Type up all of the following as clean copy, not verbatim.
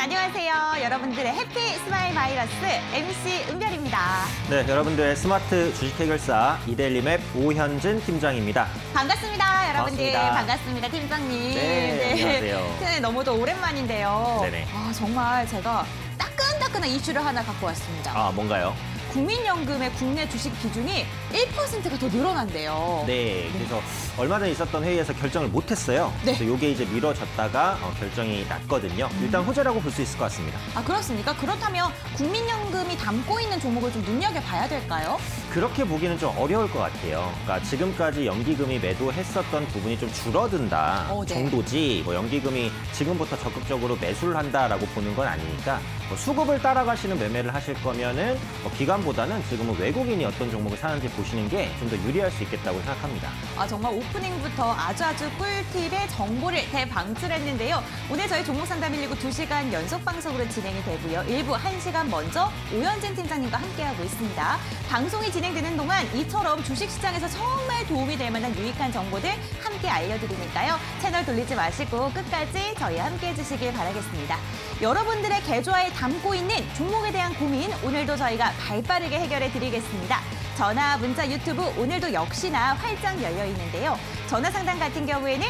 안녕하세요. 여러분들의 해피 스마일 바이러스 MC 은별입니다. 네, 여러분들의 스마트 주식 해결사 이데일리맵 오현진 팀장입니다. 반갑습니다, 여러분들. 반갑습니다. 팀장님. 네, 안녕하세요. 네, 너무도 오랜만인데요. 네네. 정말 제가 따끈따끈한 이슈를 하나 갖고 왔습니다. 뭔가요? 국민연금의 국내 주식 비중이 1%가 더 늘어난대요. 네, 그래서 얼마 전에 있었던 회의에서 결정을 못했어요. 네. 그래서 이게 이제 미뤄졌다가 결정이 났거든요. 일단 호재라고 볼 수 있을 것 같습니다. 그렇습니까? 그렇다면 국민연금이 담고 있는 종목을 좀 눈여겨봐야 될까요? 그렇게 보기는 좀 어려울 것 같아요. 그러니까 지금까지 연기금이 매도했었던 부분이 좀 줄어든다 네. 정도지 연기금이 지금부터 적극적으로 매수를 한다라고 보는 건 아니니까 수급을 따라가시는 매매를 하실 거면은 기관보다는 지금은 외국인이 어떤 종목을 사는지 보시는 게 좀 더 유리할 수 있겠다고 생각합니다. 정말 오프닝부터 아주 꿀팁의 정보를 대방출했는데요. 오늘 저희 종목 상담 119 2시간 연속 방송으로 진행이 되고요. 일부 1시간 먼저 오현진 팀장님과 함께하고 있습니다. 방송이 진행되는 동안 이처럼 주식시장에서 정말 도움이 될 만한 유익한 정보들 함께 알려드리니까요. 채널 돌리지 마시고 끝까지 저희와 함께해 주시길 바라겠습니다. 여러분들의 계좌에 담고 있는 종목에 대한 고민 오늘도 저희가 발빠르게 해결해 드리겠습니다. 전화, 문자, 유튜브 오늘도 역시나 활짝 열려 있는데요. 전화 상담 같은 경우에는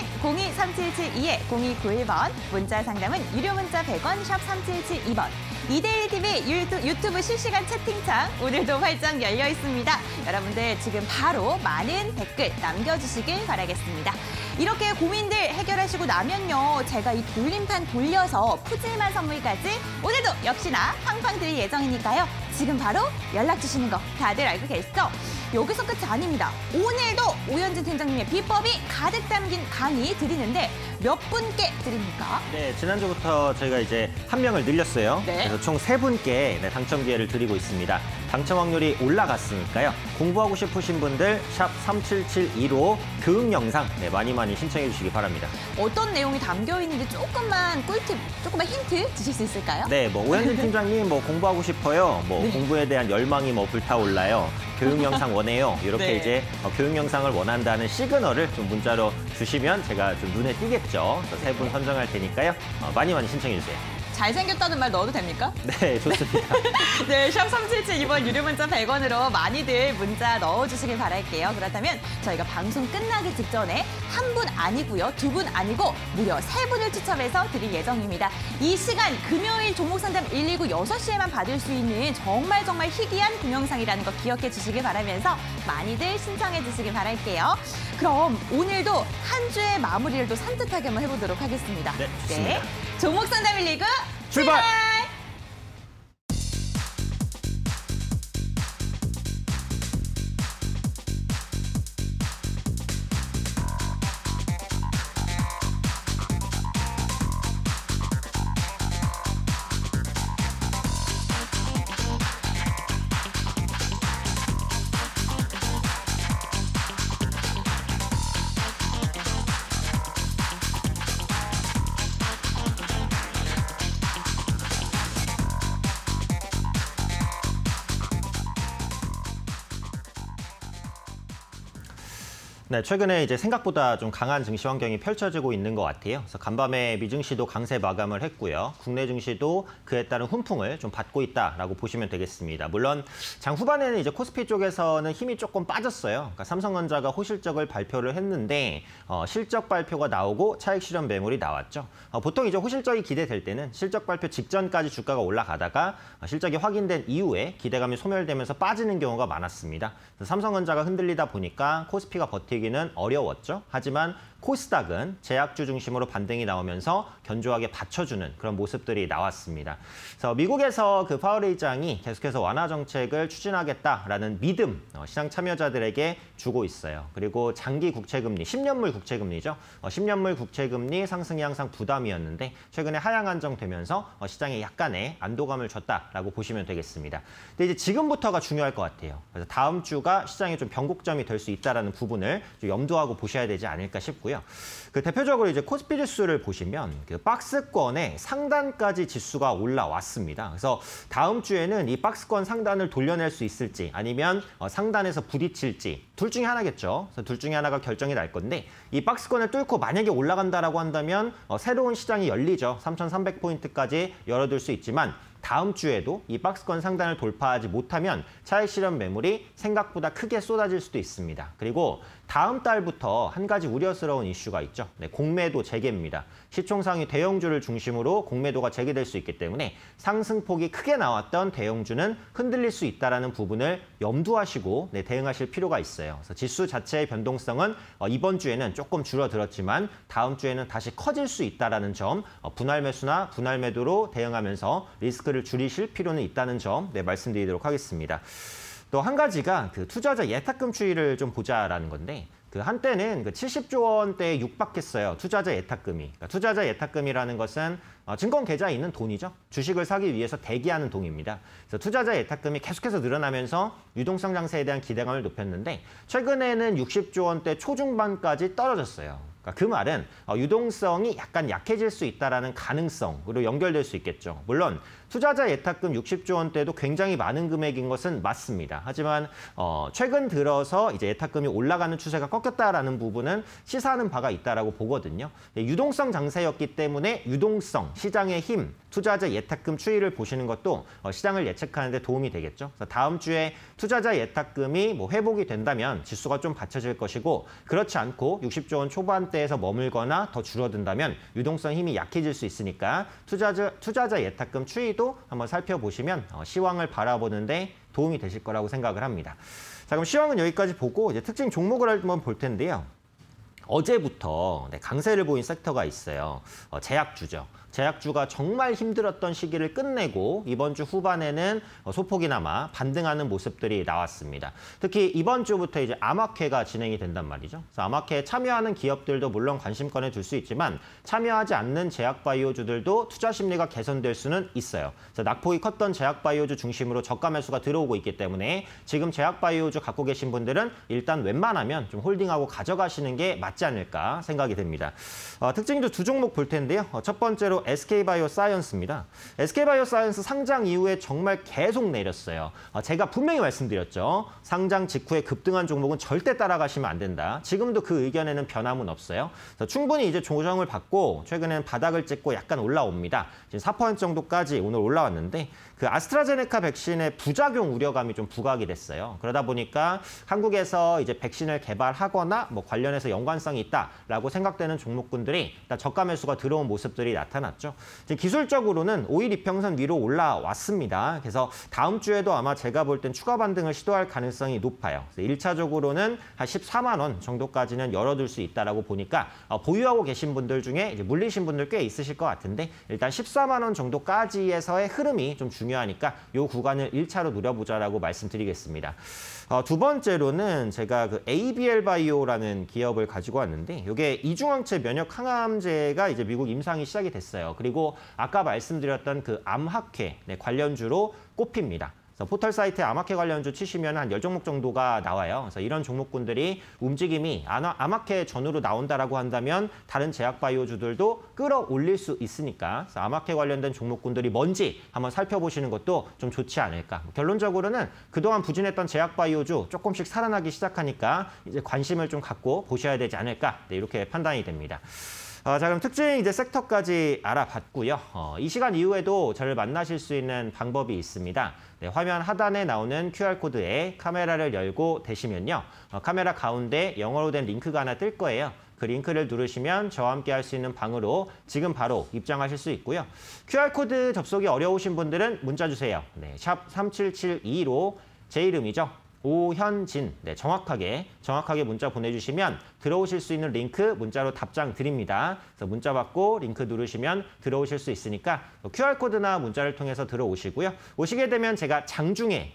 02-3772-0291번, 문자 상담은 유료 문자 100원, 샵 3772번. 이데일리TV 유튜브 실시간 채팅창 오늘도 활짝 열려 있습니다. 여러분들 지금 바로 많은 댓글 남겨주시길 바라겠습니다. 이렇게 고민들 해결하시고 나면요. 제가 이 돌림판 돌려서 푸짐한 선물까지 오늘도 역시나 팡팡 드릴 예정이니까요. 지금 바로 연락 주시는 거 다들 알고 계시죠? 여기서 끝이 아닙니다. 오늘도 오현진 팀장님의 비법이 가득 담긴 강의 드리는데 몇 분께 드립니까? 네, 지난주부터 저희가 이제 한 명을 늘렸어요. 네. 그래서 총 3분께 당첨 기회를 드리고 있습니다. 당첨 확률이 올라갔으니까요. 공부하고 싶으신 분들 샵 3772로 교육 영상 많이 신청해 주시기 바랍니다. 어떤 내용이 담겨 있는지 조금만 꿀팁, 조금만 힌트 주실 수 있을까요? 네, 오현진 팀장님 공부하고 싶어요. 네. 공부에 대한 열망이 불타올라요. 교육 영상 원해요. 이렇게 네. 이제 교육 영상을 원한다는 시그널을 좀 문자로 주시면 제가 좀 눈에 띄겠죠. 그래서 3분 선정할 테니까요. 많이 신청해 주세요. 잘생겼다는 말 넣어도 됩니까? 네, 좋습니다. 네, 샵 3772번 유료 문자 100원으로 많이들 문자 넣어주시길 바랄게요. 그렇다면 저희가 방송 끝나기 직전에 한 분 아니고요. 2분 아니고 무려 3분을 추첨해서 드릴 예정입니다. 이 시간 금요일 종목 상담 119 6시에만 받을 수 있는 정말 희귀한 동영상이라는 거 기억해 주시길 바라면서 많이들 신청해 주시길 바랄게요. 그럼 오늘도 한 주의 마무리를 또 산뜻하게 한번 해보도록 하겠습니다. 네, 좋습니다. 종목 상담 119 출발! 네, 최근에 이제 생각보다 좀 강한 증시 환경이 펼쳐지고 있는 것 같아요. 그래서 간밤에 미증시도 강세 마감을 했고요. 국내 증시도 그에 따른 훈풍을 좀 받고 있다라고 보시면 되겠습니다. 물론 장 후반에는 이제 코스피 쪽에서는 힘이 조금 빠졌어요. 그러니까 삼성전자가 호실적을 발표를 했는데 실적 발표가 나오고 차익 실현 매물이 나왔죠. 보통 이제 호실적이 기대될 때는 실적 발표 직전까지 주가가 올라가다가 실적이 확인된 이후에 기대감이 소멸되면서 빠지는 경우가 많았습니다. 그래서 삼성전자가 흔들리다 보니까 코스피가 버티기는 어려웠죠. 하지만 코스닥은 제약주 중심으로 반등이 나오면서 견조하게 받쳐주는 그런 모습들이 나왔습니다. 그래서 미국에서 그 파월 의장이 계속해서 완화 정책을 추진하겠다라는 믿음 시장 참여자들에게 주고 있어요. 그리고 장기 국채금리, 10년물 국채금리죠. 10년물 국채금리 상승이 항상 부담이었는데 최근에 하향 안정되면서 시장에 약간의 안도감을 줬다라고 보시면 되겠습니다. 근데 이제 지금부터가 중요할 것 같아요. 그래서 다음 주가 시장의 좀 변곡점이 될 수 있다는 부분을 좀 염두하고 보셔야 되지 않을까 싶고요. 있고요. 그 대표적으로 이제 코스피 지수를 보시면 그 박스권의 상단까지 지수가 올라왔습니다. 그래서 다음 주에는 이 박스권 상단을 돌려낼 수 있을지 아니면 상단에서 부딪힐지 둘 중에 하나겠죠. 그래서 둘 중에 하나가 결정이 날 건데 이 박스권을 뚫고 만약에 올라간다라고 한다면 새로운 시장이 열리죠. 3,300포인트까지 열어둘 수 있지만 다음 주에도 이 박스권 상단을 돌파하지 못하면 차익 실현 매물이 생각보다 크게 쏟아질 수도 있습니다. 그리고 다음 달부터 한 가지 우려스러운 이슈가 있죠. 네, 공매도 재개입니다. 시총상위 대형주를 중심으로 공매도가 재개될 수 있기 때문에 상승폭이 크게 나왔던 대형주는 흔들릴 수 있다는 부분을 염두하시고 대응하실 필요가 있어요. 그래서 지수 자체의 변동성은 이번 주에는 조금 줄어들었지만 다음 주에는 다시 커질 수 있다는 점, 분할 매수나 분할 매도로 대응하면서 리스크를 줄이실 필요는 있다는 점 말씀드리도록 하겠습니다. 또 한 가지가 그 투자자 예탁금 추이를 좀 보자라는 건데 그 한때는 그 70조 원대에 육박했어요. 투자자 예탁금이. 그러니까 투자자 예탁금이라는 것은 증권 계좌에 있는 돈이죠. 주식을 사기 위해서 대기하는 돈입니다. 그래서 투자자 예탁금이 계속해서 늘어나면서 유동성 장세에 대한 기대감을 높였는데 최근에는 60조 원대 초중반까지 떨어졌어요. 그러니까 그 말은 유동성이 약간 약해질 수 있다는 가능성으로 연결될 수 있겠죠. 물론 투자자 예탁금 60조 원대도 굉장히 많은 금액인 것은 맞습니다. 하지만 최근 들어서 이제 예탁금이 올라가는 추세가 꺾였다라는 부분은 시사하는 바가 있다라고 보거든요. 유동성 장세였기 때문에 유동성, 시장의 힘, 투자자 예탁금 추이를 보시는 것도 시장을 예측하는 데 도움이 되겠죠. 그래서 다음 주에 투자자 예탁금이 회복이 된다면 지수가 좀 받쳐질 것이고 그렇지 않고 60조 원 초반대에서 머물거나 더 줄어든다면 유동성 힘이 약해질 수 있으니까 투자자 예탁금 추이도 한번 살펴보시면 시황을 바라보는데 도움이 되실 거라고 생각을 합니다. 자, 그럼 시황은 여기까지 보고 이제 특징 종목을 한번 볼 텐데요. 어제부터 강세를 보인 섹터가 있어요. 제약주죠. 제약주가 정말 힘들었던 시기를 끝내고 이번 주 후반에는 소폭이나마 반등하는 모습들이 나왔습니다. 특히 이번 주부터 이제 암학회가 진행이 된단 말이죠. 그래서 암학회에 참여하는 기업들도 물론 관심권에 둘 수 있지만 참여하지 않는 제약바이오주들도 투자 심리가 개선될 수는 있어요. 그래서 낙폭이 컸던 제약바이오주 중심으로 저가 매수가 들어오고 있기 때문에 지금 제약바이오주 갖고 계신 분들은 일단 웬만하면 좀 홀딩하고 가져가시는 게 맞지 않을까 생각이 됩니다. 특징도 두 종목 볼 텐데요. 첫 번째로 SK바이오사이언스입니다. SK바이오사이언스 상장 이후에 정말 계속 내렸어요. 제가 분명히 말씀드렸죠. 상장 직후에 급등한 종목은 절대 따라가시면 안 된다. 지금도 그 의견에는 변함은 없어요. 그래서 충분히 이제 조정을 받고 최근에는 바닥을 찍고 약간 올라옵니다. 지금 4% 정도까지 오늘 올라왔는데 그 아스트라제네카 백신의 부작용 우려감이 좀 부각이 됐어요. 그러다 보니까 한국에서 이제 백신을 개발하거나 관련해서 연관성이 있다라고 생각되는 종목군들이 일단 저가 매수가 들어온 모습들이 나타났죠. 지금 기술적으로는 5일 이평선 위로 올라왔습니다. 그래서 다음 주에도 아마 제가 볼 땐 추가 반등을 시도할 가능성이 높아요. 1차적으로는 한 14만 원 정도까지는 열어둘 수 있다라고 보니까 보유하고 계신 분들 중에 이제 물리신 분들 꽤 있으실 것 같은데 일단 14만 원 정도까지에서의 흐름이 좀 중요하니까 이 구간을 1차로 노려보자라고 말씀드리겠습니다. 두 번째로는 제가 그 ABL 바이오라는 기업을 가지고 왔는데 이게 이중항체 면역 항암제가 이제 미국 임상이 시작이 됐어요. 그리고 아까 말씀드렸던 그 암학회 관련주로 꼽힙니다. 그래서 포털 사이트에 암학회 관련주 치시면 한 10종목 정도가 나와요. 그래서 이런 종목군들이 움직임이 암학회 전후로 나온다라고 한다면 다른 제약바이오주들도 끌어올릴 수 있으니까 그래서 암학회 관련된 종목군들이 뭔지 한번 살펴보시는 것도 좀 좋지 않을까. 결론적으로는 그동안 부진했던 제약바이오주 조금씩 살아나기 시작하니까 이제 관심을 좀 갖고 보셔야 되지 않을까. 이렇게 판단이 됩니다. 자, 그럼 특징 이제 섹터까지 알아봤고요. 이 시간 이후에도 저를 만나실 수 있는 방법이 있습니다. 화면 하단에 나오는 QR코드에 카메라를 열고 대시면요. 카메라 가운데 영어로 된 링크가 하나 뜰 거예요. 그 링크를 누르시면 저와 함께 할 수 있는 방으로 지금 바로 입장하실 수 있고요. QR코드 접속이 어려우신 분들은 문자 주세요. 샵 3772로 제 이름이죠. 오현진, 정확하게 문자 보내주시면 들어오실 수 있는 링크 문자로 답장 드립니다. 그래서 문자 받고 링크 누르시면 들어오실 수 있으니까 QR코드나 문자를 통해서 들어오시고요. 오시게 되면 제가 장중에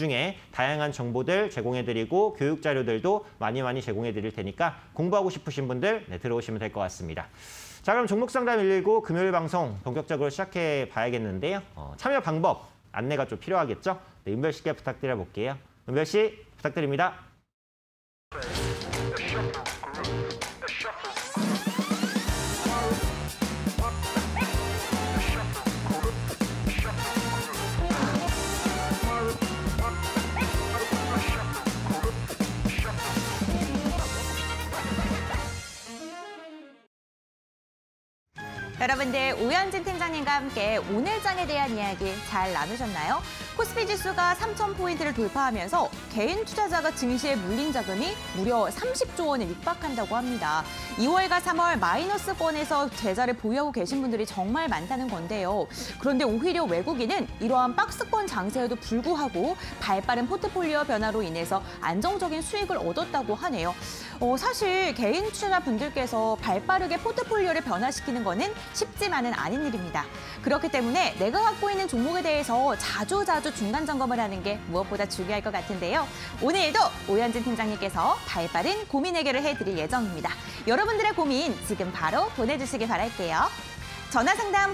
다양한 정보들 제공해드리고 교육 자료들도 많이 제공해드릴 테니까 공부하고 싶으신 분들 들어오시면 될 것 같습니다. 자, 그럼 종목 상담 119 금요일 방송 본격적으로 시작해 봐야겠는데요. 참여 방법 안내가 좀 필요하겠죠? 은별 씨께 부탁드려 볼게요. 은별 씨 부탁드립니다. 여러분들 오현진 팀장님과 함께 오늘 장에 대한 이야기 잘 나누셨나요? 코스피 지수가 3,000포인트를 돌파하면서 개인 투자자가 증시에 물린 자금이 무려 30조 원을 육박한다고 합니다. 2월과 3월 마이너스권에서 계좌를 보유하고 계신 분들이 정말 많다는 건데요. 그런데 오히려 외국인은 이러한 박스권 장세에도 불구하고 발빠른 포트폴리오 변화로 인해서 안정적인 수익을 얻었다고 하네요. 사실 개인 투자자분들께서 발빠르게 포트폴리오를 변화시키는 거는 쉽지만은 않은 일입니다. 그렇기 때문에 내가 갖고 있는 종목에 대해서 자주 중간 점검을 하는 게 무엇보다 중요할 것 같은데요. 오늘도 오현진 팀장님께서 발빠른 고민 해결을 해드릴 예정입니다. 여러분들의 고민 지금 바로 보내주시기 바랄게요. 전화 상담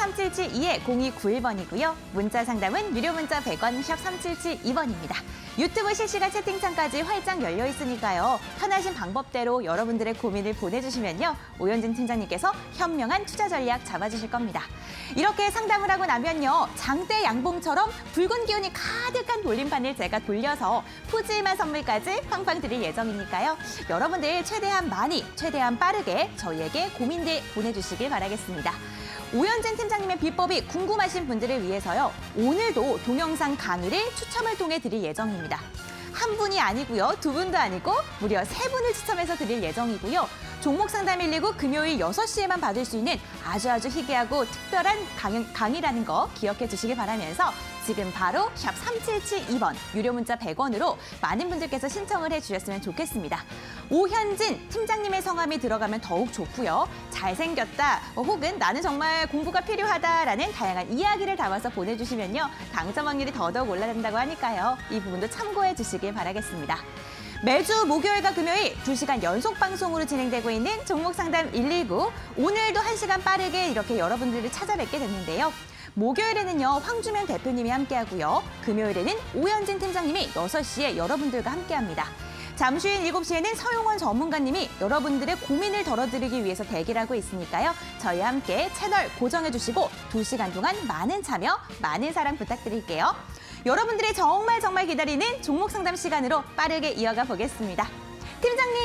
023772-0291번이고요. 문자 상담은 유료 문자 100원 샵 3772번입니다. 유튜브 실시간 채팅창까지 활짝 열려 있으니까요. 편하신 방법대로 여러분들의 고민을 보내주시면요. 오현진 팀장님께서 현명한 투자 전략 잡아주실 겁니다. 이렇게 상담을 하고 나면요. 장대 양봉처럼 붉은 기운이 가득한 돌림판을 제가 돌려서 푸짐한 선물까지 팡팡 드릴 예정이니까요. 여러분들 최대한 많이, 최대한 빠르게 저희에게 고민들 보내주시길 바라겠습니다. 오현진 팀장님의 비법이 궁금하신 분들을 위해서요. 오늘도 동영상 강의를 추첨을 통해 드릴 예정입니다. 한 분이 아니고요. 두 분도 아니고 무려 세 분을 추첨해서 드릴 예정이고요. 종목 상담 119 금요일 6시에만 받을 수 있는 아주 희귀하고 특별한 강의라는 거 기억해 주시기 바라면서 지금 바로 샵 3772번 유료 문자 100원으로 많은 분들께서 신청을 해주셨으면 좋겠습니다. 오현진 팀장님의 성함이 들어가면 더욱 좋고요. 잘생겼다 혹은 나는 정말 공부가 필요하다라는 다양한 이야기를 담아서 보내주시면요. 당첨 확률이 더더욱 올라간다고 하니까요. 이 부분도 참고해 주시길 바라겠습니다. 매주 목요일과 금요일 2시간 연속 방송으로 진행되고 있는 종목상담 119. 오늘도 1시간 빠르게 이렇게 여러분들을 찾아뵙게 됐는데요. 목요일에는요, 황주면 대표님이 함께하고요. 금요일에는 오현진 팀장님이 6시에 여러분들과 함께합니다. 잠시 후인 7시에는 서용원 전문가님이 여러분들의 고민을 덜어드리기 위해서 대기를 하고 있으니까요. 저희와 함께 채널 고정해주시고 2시간 동안 많은 참여, 많은 사랑 부탁드릴게요. 여러분들이 정말 기다리는 종목 상담 시간으로 빠르게 이어가 보겠습니다. 팀장님!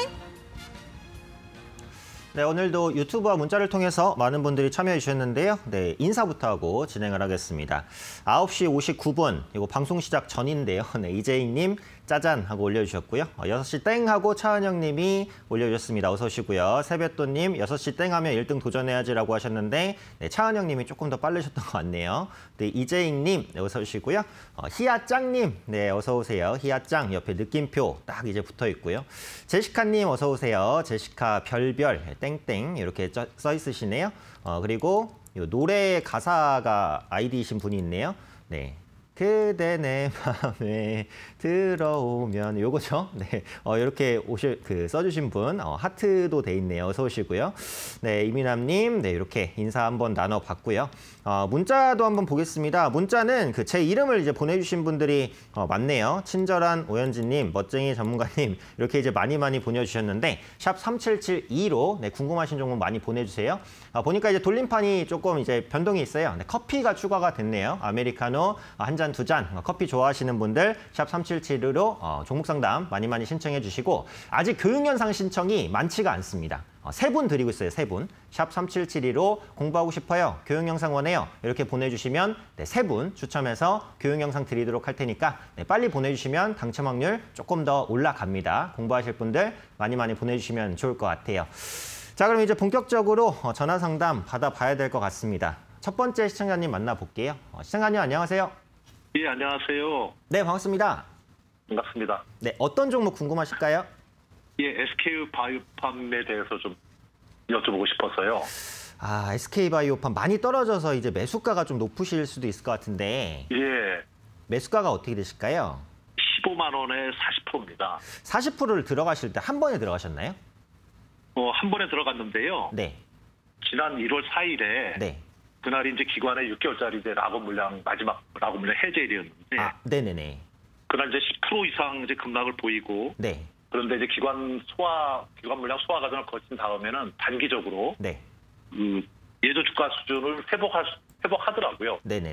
네, 오늘도 유튜브와 문자를 통해서 많은 분들이 참여해 주셨는데요. 네, 인사부터 하고 진행을 하겠습니다. 9시 59분, 이거 방송 시작 전인데요. 네, 이재익님 짜잔 하고 올려주셨고요. 6시 땡 하고 차은영님이 올려주셨습니다. 어서 오시고요. 세뱃돈님 6시 땡 하면 1등 도전해야지라고 하셨는데 네, 차은영님이 조금 더 빠르셨던 것 같네요. 네, 이재익님 네, 어서 오시고요. 희아짱님 네, 어서 오세요. 희아짱 옆에 느낌표 딱 이제 붙어 있고요. 제시카님 어서 오세요. 제시카 별별 땡땡 이렇게 써 있으시네요. 그리고 요 노래 가사가 아이디이신 분이 있네요. 네. 그대 내 맘에 들어오면 요거죠. 네, 이렇게 써주신 분 하트도 돼 있네요. 어서 오시고요. 네, 이민남님, 네 이렇게 인사 한번 나눠봤고요. 문자도 한번 보겠습니다. 문자는 제 이름을 이제 보내주신 분들이 많네요. 친절한 오현진님, 멋쟁이 전문가님 이렇게 이제 많이 보내주셨는데 샵 3772로 네, 궁금하신 종목 많이 보내주세요. 보니까 이제 돌림판이 조금 이제 변동이 있어요. 네, 커피가 추가가 됐네요. 아메리카노 한 잔, 두 잔 커피 좋아하시는 분들 샵 3772로 종목 상담 많이 신청해 주시고 아직 교육연상 신청이 많지가 않습니다. 3분 드리고 있어요. 3분. 샵 3772로 공부하고 싶어요. 교육영상 원해요. 이렇게 보내주시면 네, 3분 추첨해서 교육영상 드리도록 할 테니까 네, 빨리 보내주시면 당첨 확률 조금 더 올라갑니다. 공부하실 분들 많이 보내주시면 좋을 것 같아요. 자, 그럼 이제 본격적으로 전화 상담 받아봐야 될 것 같습니다. 첫 번째 시청자님 만나볼게요. 시청자님 안녕하세요. 예, 안녕하세요. 네, 반갑습니다. 반갑습니다. 네, 어떤 종목 궁금하실까요? 예, SK 바이오팜에 대해서 좀 여쭤보고 싶어서요. SK바이오팜 많이 떨어져서 이제 매수가가 좀 높으실 수도 있을 것 같은데. 예. 매수가가 어떻게 되실까요? 15만 원에 40%입니다. 40%를 들어가실 때 한 번에 들어가셨나요? 한 번에 들어갔는데요. 네. 지난 1월 4일에 네. 그날이 이제 기관의 6개월짜리 이제 락업 물량 마지막 락업 물량 해제일이었는데. 네네네. 그날 이제 10% 이상 이제 급락을 보이고. 네. 그런데 이제 기관 물량 소화 과정을 거친 다음에는 단기적으로 네. 예전 주가 수준을 회복하더라고요. 네네.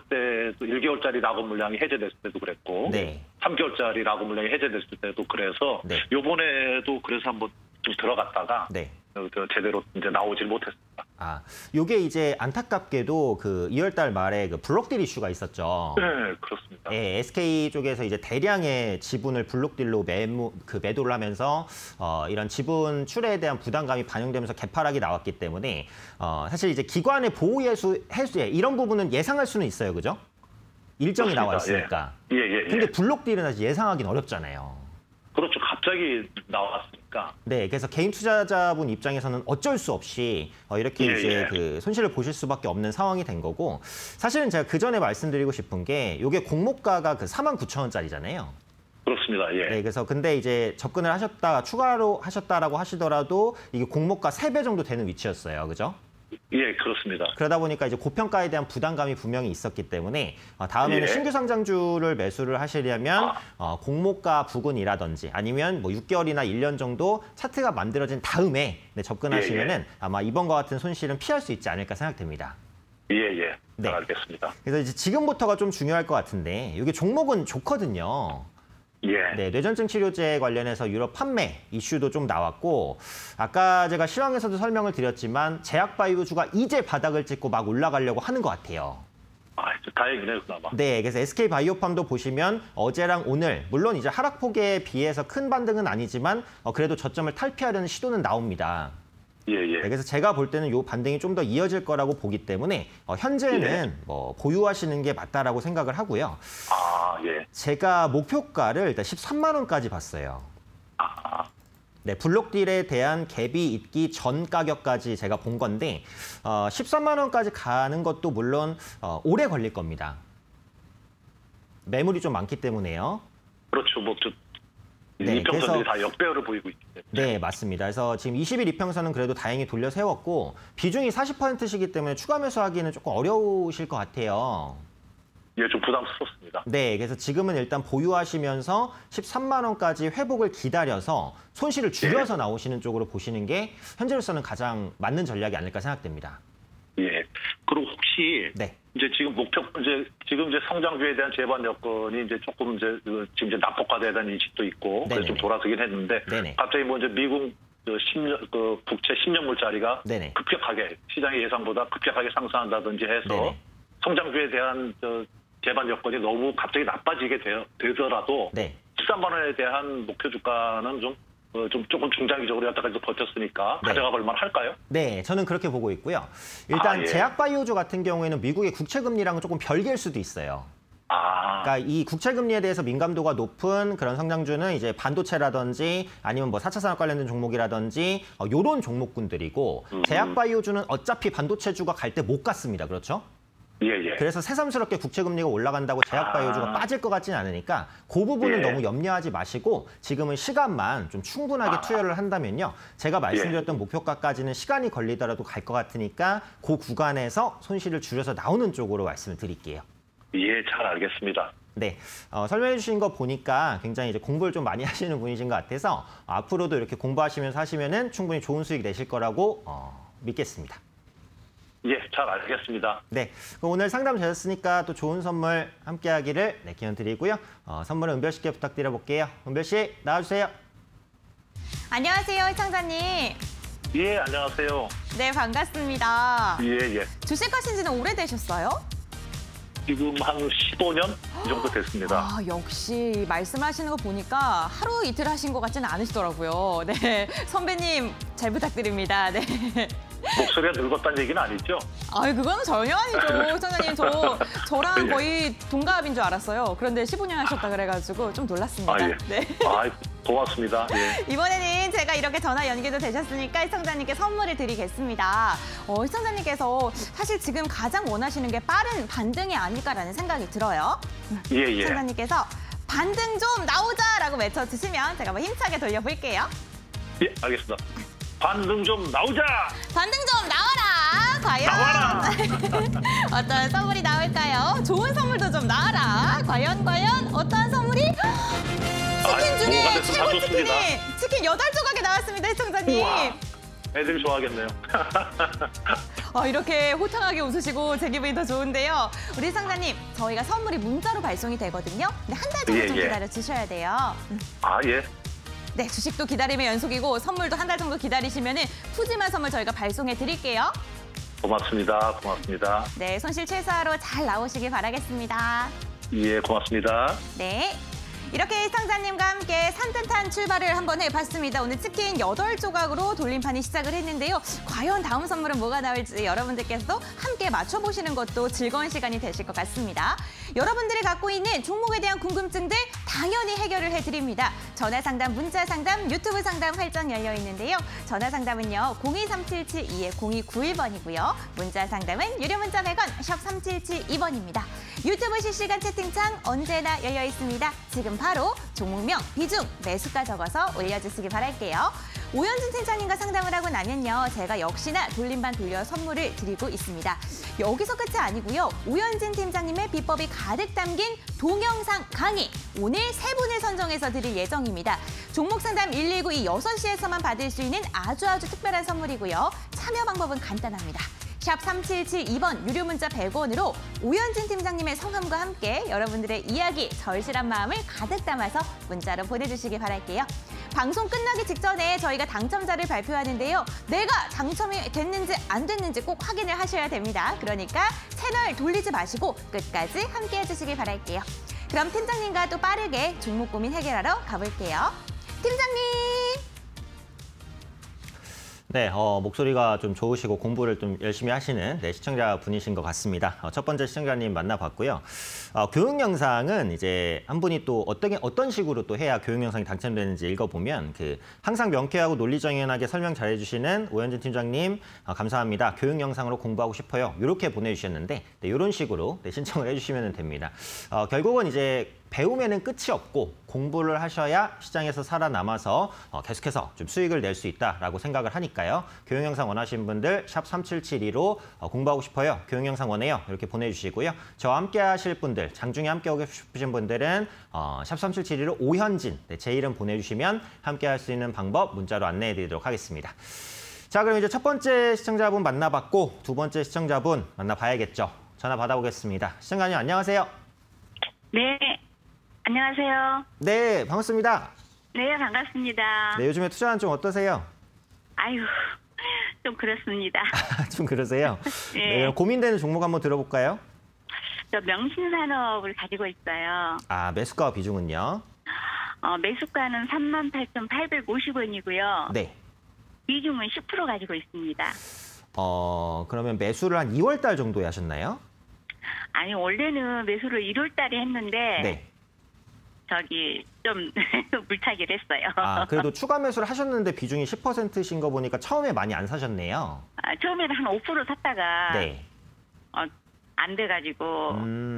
1개월짜리 락업 물량이 해제됐을 때도 그랬고, 네. 3개월짜리 락업 물량이 해제됐을 때도 그래서 네. 요번에도 그래서 한번 좀 들어갔다가 네. 제대로 이제 나오질 못했습니다. 아, 요게 이제 안타깝게도 그 2월달 말에 그 블록딜 이슈가 있었죠. 네, 그렇습니다. 예, SK 쪽에서 이제 대량의 지분을 블록딜로 매도를 하면서 이런 지분 출회에 대한 부담감이 반영되면서 개파락이 나왔기 때문에 사실 이제 기관의 보호 해수에 이런 부분은 예상할 수는 있어요, 그죠? 일정이 그렇습니다. 나와 있으니까. 예. 근데 블록딜은 사실 예상하기는 어렵잖아요. 그렇죠. 갑자기 나왔으니까. 네, 그래서 개인 투자자분 입장에서는 어쩔 수 없이 이렇게 이제 그 손실을 보실 수밖에 없는 상황이 된 거고, 사실은 제가 그 전에 말씀드리고 싶은 게 이게 공모가가 그 49,000원짜리잖아요. 그렇습니다. 예. 네, 그래서 근데 이제 접근을 추가로 하셨다라고 하시더라도 이게 공모가 3배 정도 되는 위치였어요, 그죠? 예, 그렇습니다. 그러다 보니까 이제 고평가에 대한 부담감이 분명히 있었기 때문에 다음에는 신규 상장주를 매수를 하시려면 공모가 부근이라든지 아니면 뭐 6개월이나 1년 정도 차트가 만들어진 다음에 접근하시면은 아마 이번과 같은 손실은 피할 수 있지 않을까 생각됩니다. 예. 네. 알겠습니다. 그래서 이제 지금부터가 좀 중요할 것 같은데 이게 종목은 좋거든요. 예. 네, 뇌전증 치료제 관련해서 유럽 판매 이슈도 좀 나왔고, 아까 제가 시황에서도 설명을 드렸지만 제약바이오주가 이제 바닥을 찍고 막 올라가려고 하는 것 같아요. 아, 다행이네요, 그나마. 네, 그래서 SK바이오팜도 보시면 어제랑 오늘, 물론 이제 하락폭에 비해서 큰 반등은 아니지만 그래도 저점을 탈피하려는 시도는 나옵니다. 예. 네, 그래서 제가 볼 때는 이 반등이 좀 더 이어질 거라고 보기 때문에 현재는 뭐 보유하시는 게 맞다라고 생각을 하고요. 아, 예. 제가 목표가를 일단 13만 원까지 봤어요. 네, 블록딜에 대한 갭이 있기 전 가격까지 제가 본 건데 13만 원까지 가는 것도 물론 오래 걸릴 겁니다. 매물이 좀 많기 때문에요. 그렇죠. 네, 이평선들이 다 역배열을 보이고 있기 때문에. 네, 맞습니다. 그래서 지금 20일 이평선은 그래도 다행히 돌려 세웠고 비중이 40%시기 때문에 추가 매수하기는 조금 어려우실 것 같아요. 예, 좀 부담스럽습니다. 네, 그래서 지금은 일단 보유하시면서 13만 원까지 회복을 기다려서 손실을 줄여서 나오시는 쪽으로 보시는 게 현재로서는 가장 맞는 전략이 아닐까 생각됩니다. 예. 그리고 혹시 이제 지금 지금 성장주에 대한 제반 여건이 이제 조금 지금 낙폭과대에 대한 인식도 있고 그래서 좀 돌아서긴 했는데 갑자기 이제 미국 국채 10년물짜리가 급격하게 시장의 예상보다 급격하게 상승한다든지 해서 성장주에 대한 제반 여건이 너무 갑자기 나빠지게 되더라도 13만 원에 대한 목표 주가는 조금 중장기적으로 여태까지도 버텼으니까 가져가 볼 만할까요? 네, 저는 그렇게 보고 있고요. 일단 제약바이오주 같은 경우에는 미국의 국채금리랑은 조금 별개일 수도 있어요. 그러니까 이 국채금리에 대해서 민감도가 높은 그런 성장주는 이제 반도체라든지 아니면 뭐 4차 산업 관련된 종목이라든지 이런 종목군들이고 제약바이오주는 어차피 반도체주가 갈 때 못 갔습니다. 그렇죠? 예. 그래서 새삼스럽게 국채금리가 올라간다고 제약바이오주가 빠질 것 같지는 않으니까 그 부분은 너무 염려하지 마시고 지금은 시간만 좀 충분하게 투여를 한다면요. 제가 말씀드렸던 목표가까지는 시간이 걸리더라도 갈 것 같으니까 그 구간에서 손실을 줄여서 나오는 쪽으로 말씀을 드릴게요. 예, 잘 알겠습니다. 네, 설명해 주신 거 보니까 굉장히 이제 공부를 좀 많이 하시는 분이신 것 같아서 앞으로도 이렇게 공부하시면서 하시면은 충분히 좋은 수익 내실 거라고 믿겠습니다. 예, 잘 알겠습니다. 네, 그럼 오늘 상담 되셨으니까 또 좋은 선물 함께 하기를 기원 드리고요. 선물은 은별 씨께 부탁드려 볼게요. 은별 씨, 나와주세요. 안녕하세요, 시청자님. 예, 안녕하세요. 네, 반갑습니다. 예. 주식하신 지는 오래되셨어요? 지금 한 15년 이 정도 됐습니다. 역시 말씀하시는 거 보니까 하루 이틀 하신 것 같지는 않으시더라고요. 네, 선배님 잘 부탁드립니다. 네. 목소리가 늙었다는 얘기는 아니죠? 그거는 전혀 아니죠. 시청자님, 저랑 거의 동갑인 줄 알았어요. 그런데 15년 하셨다 그래가지고 좀 놀랐습니다. 네. 고맙습니다. 예. 이번에는 제가 이렇게 전화 연결도 되셨으니까 시청자님께 선물을 드리겠습니다. 시청자님께서 사실 지금 가장 원하시는 게 빠른 반등이 아닐까라는 생각이 들어요. 예. 시청자님께서 반등 좀 나오자라고 외쳐주시면 제가 한번 힘차게 돌려볼게요. 예, 알겠습니다. 반등 좀 나오자! 반등 좀 나와라! 과연? 나와라! 어떤 선물이 나올까요? 좋은 선물도 좀 나와라! 과연 어떤 선물이? 치킨 중에 최고 치킨이 치킨 8조각이 나왔습니다, 시청자님. 우와, 애들이 좋아하겠네요. 이렇게 호탕하게 웃으시고 제 기분이 더 좋은데요. 우리 시청자님, 저희가 선물이 문자로 발송이 되거든요. 근데 한 달 정도 좀 기다려주셔야 돼요. 예. 네, 주식도 기다림의 연속이고 선물도 한 달 정도 기다리시면 푸짐한 선물 저희가 발송해 드릴게요. 고맙습니다. 고맙습니다. 네, 손실 최소화로 잘 나오시길 바라겠습니다. 예, 고맙습니다. 네. 이렇게 시청자님과 함께 산뜻한 출발을 한번 해봤습니다. 오늘 치킨 8조각으로 돌림판이 시작을 했는데요. 과연 다음 선물은 뭐가 나올지 여러분들께서도 함께 맞춰보시는 것도 즐거운 시간이 되실 것 같습니다. 여러분들이 갖고 있는 종목에 대한 궁금증들 당연히 해결을 해드립니다. 전화 상담, 문자 상담, 유튜브 상담 활짝 열려 있는데요. 전화 상담은요. 02377-0291번이고요. 문자 상담은 유료 문자 100원, 샵 3772번입니다. 유튜브 실시간 채팅창 언제나 열려 있습니다. 지금 바로 종목명, 비중, 매수가 적어서 올려주시기 바랄게요. 오현진 팀장님과 상담을 하고 나면요. 제가 역시나 돌림판 돌려 선물을 드리고 있습니다. 여기서 끝이 아니고요. 오현진 팀장님의 비법이 가득 담긴 동영상 강의. 오늘 3분을 선정해서 드릴 예정입니다. 종목 상담 119 이 6시에서만 받을 수 있는 아주 특별한 선물이고요. 참여 방법은 간단합니다. 샵 3772번 유료 문자 100원으로 오현진 팀장님의 성함과 함께 여러분들의 이야기, 절실한 마음을 가득 담아서 문자로 보내주시기 바랄게요. 방송 끝나기 직전에 저희가 당첨자를 발표하는데요. 내가 당첨이 됐는지 안 됐는지 꼭 확인을 하셔야 됩니다. 그러니까 채널 돌리지 마시고 끝까지 함께 해주시기 바랄게요. 그럼 팀장님과 또 빠르게 종목 고민 해결하러 가볼게요. 팀장님! 네, 목소리가 좀 좋으시고 공부를 좀 열심히 하시는 시청자분이신 것 같습니다. 첫 번째 시청자님 만나봤고요. 교육 영상은 이제 한 분이 또 어떤 식으로 또 해야 교육 영상이 당첨되는지 읽어보면 항상 명쾌하고 논리정연하게 설명 잘해주시는 오현진 팀장님 감사합니다. 교육 영상으로 공부하고 싶어요. 이렇게 보내주셨는데 이런 식으로 신청을 해주시면 됩니다. 결국은 이제 배움에는 끝이 없고 공부를 하셔야 시장에서 살아남아서 계속해서 좀 수익을 낼 수 있다라고 생각을 하니까요. 교육 영상 원하시는 분들 샵 3772로 공부하고 싶어요. 교육 영상 원해요. 이렇게 보내주시고요. 저와 함께 하실 분들, 장중에 함께 오고 싶으신 분들은 샵 3772로 오현진 제 이름 보내주시면 함께 할 수 있는 방법 문자로 안내해 드리도록 하겠습니다. 자, 그럼 이제 첫 번째 시청자분 만나봤고 두 번째 시청자분 만나봐야겠죠. 전화 받아보겠습니다. 시청자님 안녕하세요. 네. 안녕하세요. 네, 반갑습니다. 네, 반갑습니다. 네, 요즘에 투자는 좀 어떠세요? 아유, 좀 그렇습니다. 좀 그러세요? 네. 네, 그럼 고민되는 종목 한번 들어볼까요? 저 명신산업을 가지고 있어요. 아, 매수가 비중은요? 매수가는 38,850원이고요. 네. 비중은 10% 가지고 있습니다. 그러면 매수를 한 2월 달 정도에 하셨나요? 아니, 원래는 매수를 1월 달에 했는데 네. 좀 물타기를 했어요. 아, 그래도 추가 매수를 하셨는데 비중이 10%신 거 보니까 처음에 많이 안 사셨네요. 처음에는 한 5% 샀다가 네. 안 돼가지고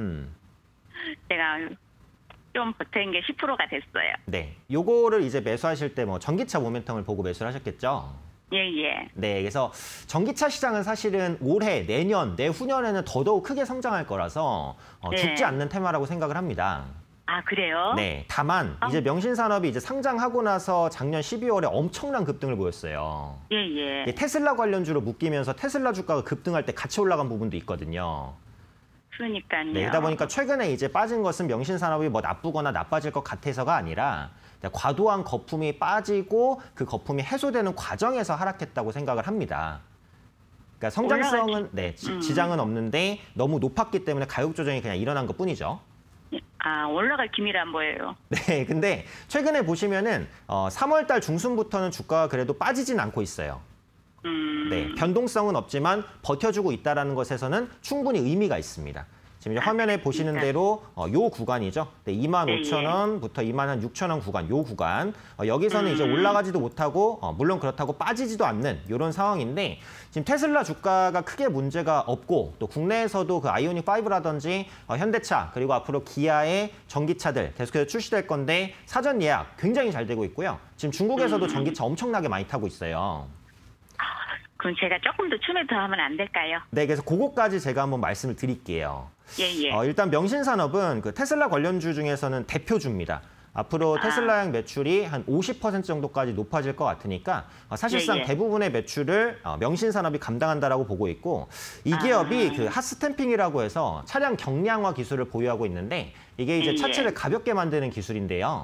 제가 좀 보탠 게 10%가 됐어요. 네. 요거를 이제 매수하실 때 뭐 전기차 모멘텀을 보고 매수를 하셨겠죠? 예. 네, 그래서 전기차 시장은 사실은 올해, 내년, 내후년에는 더더욱 크게 성장할 거라서 죽지 않는 테마라고 생각을 합니다. 아, 그래요? 네, 다만 이제 명신산업이 이제 상장하고 나서 작년 12월에 엄청난 급등을 보였어요. 예. 테슬라 관련주로 묶이면서 테슬라 주가가 급등할 때 같이 올라간 부분도 있거든요. 그러니까요. 네, 그러다 보니까 최근에 이제 빠진 것은 명신산업이 뭐 나쁘거나 나빠질 것 같아서가 아니라 과도한 거품이 빠지고 그 거품이 해소되는 과정에서 하락했다고 생각을 합니다. 그러니까 성장성은 지장은 없는데 너무 높았기 때문에 가격 조정이 그냥 일어난 것뿐이죠. 아, 올라갈 기미를 안 보여요. 네, 근데 최근에 보시면은 3월 달 중순부터는 주가가 그래도 빠지진 않고 있어요. 네, 변동성은 없지만 버텨주고 있다는 것에서는 충분히 의미가 있습니다. 지금 이제 화면에 보시는 대로 요 구간이죠. 네, 25,000원부터 26,000원 구간, 요 구간. 여기서는 이제 올라가지도 못하고 물론 그렇다고 빠지지도 않는 이런 상황인데 지금 테슬라 주가가 크게 문제가 없고 또 국내에서도 그 아이오닉 5라든지 현대차 그리고 앞으로 기아의 전기차들 계속해서 출시될 건데 사전 예약 굉장히 잘 되고 있고요. 지금 중국에서도 전기차 엄청나게 많이 타고 있어요. 그럼 제가 조금 더 춤에 더 하면 안 될까요? 네, 그래서 그거까지 제가 한번 말씀을 드릴게요. 예. 일단 명신산업은 그 테슬라 관련주 중에서는 대표주입니다. 앞으로 테슬라양 매출이 한 50% 정도까지 높아질 것 같으니까 사실상 대부분의 매출을 명신산업이 감당한다라고 보고 있고 이 기업이 그 핫스탬핑이라고 해서 차량 경량화 기술을 보유하고 있는데 이게 이제 차체를 가볍게 만드는 기술인데요.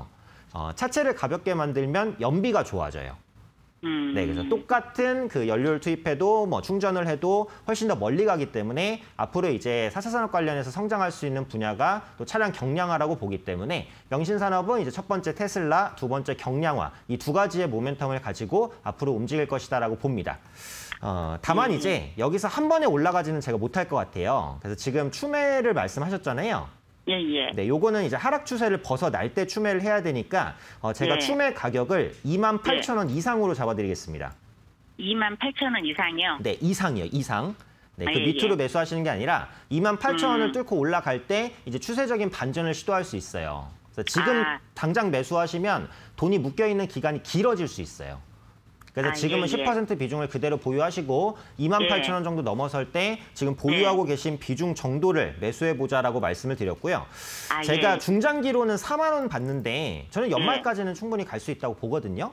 차체를 가볍게 만들면 연비가 좋아져요. 네, 그래서 똑같은 그 연료를 투입해도 뭐 충전을 해도 훨씬 더 멀리 가기 때문에 앞으로 이제 4차 산업 관련해서 성장할 수 있는 분야가 또 차량 경량화라고 보기 때문에 영신산업은 이제 첫 번째 테슬라, 두 번째 경량화 이 두 가지의 모멘텀을 가지고 앞으로 움직일 것이다라고 봅니다. 다만 이제 여기서 한 번에 올라가지는 제가 못할 것 같아요. 그래서 지금 추매를 말씀하셨잖아요. 예. 네, 요거는 이제 하락 추세를 벗어날 때 추매를 해야 되니까 제가 추매 가격을 28,000원 이상으로 잡아드리겠습니다. 28,000원 이상이요? 네, 이상이요, 이상. 네, 그 밑으로 매수하시는 게 아니라 28,000원을 뚫고 올라갈 때 이제 추세적인 반전을 시도할 수 있어요. 그래서 지금 당장 매수하시면 돈이 묶여있는 기간이 길어질 수 있어요. 그래서 지금은 10% 비중을 그대로 보유하시고 28,000원 정도 넘어설 때 지금 보유하고 계신 비중 정도를 매수해보자라고 말씀을 드렸고요. 제가 중장기로는 4만 원 받는데 저는 연말까지는 충분히 갈 수 있다고 보거든요.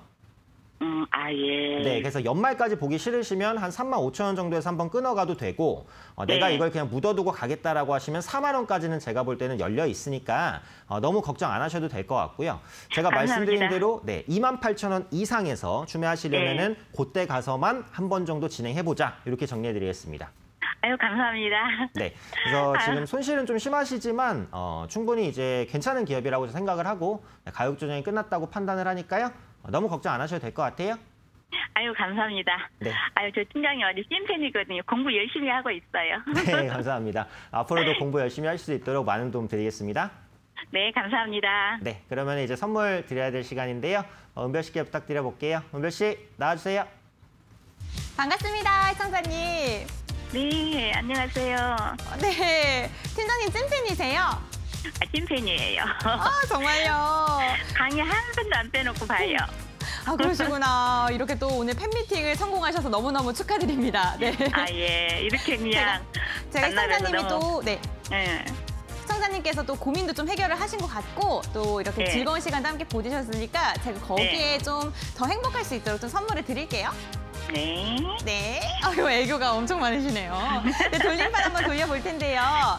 네, 그래서 연말까지 보기 싫으시면 한 35,000원 정도에서 한번 끊어가도 되고 내가 이걸 그냥 묻어두고 가겠다라고 하시면 4만 원까지는 제가 볼 때는 열려 있으니까 너무 걱정 안 하셔도 될 것 같고요. 제가 말씀드린 대로 28,000원 이상에서 추매하시려면은 그때 가서만 한 번 정도 진행해보자 이렇게 정리해드리겠습니다. 아유, 감사합니다. 네, 그래서 지금 손실은 좀 심하시지만 충분히 이제 괜찮은 기업이라고 생각을 하고 가격 조정이 끝났다고 판단을 하니까요. 너무 걱정 안 하셔도 될 것 같아요. 아유, 감사합니다. 네. 아유, 저 팀장님 아주 찐팬이거든요. 공부 열심히 하고 있어요. 네, 감사합니다. 앞으로도 공부 열심히 하실 수 있도록 많은 도움 드리겠습니다. 네, 감사합니다. 네, 그러면 이제 선물 드려야 될 시간인데요. 은별 씨께 부탁드려 볼게요. 은별 씨, 나와주세요. 반갑습니다, 시청자님. 네, 안녕하세요. 네, 팀장님 찐팬이세요? 찐팬이에요. 정말요? 강의 한 번도 안 빼놓고 봐요. 그러시구나. 이렇게 또 오늘 팬미팅을 성공하셔서 너무너무 축하드립니다. 네. 이렇게 그냥. 제가 시청자님이 또, 시청자님께서 또 고민도 좀 해결을 하신 것 같고, 또 이렇게 즐거운 시간도 함께 보내셨으니까 제가 거기에 좀 더 행복할 수 있도록 좀 선물을 드릴게요. 네. 네. 애교가 엄청 많으시네요. 네, 돌림판 한번 돌려볼 텐데요.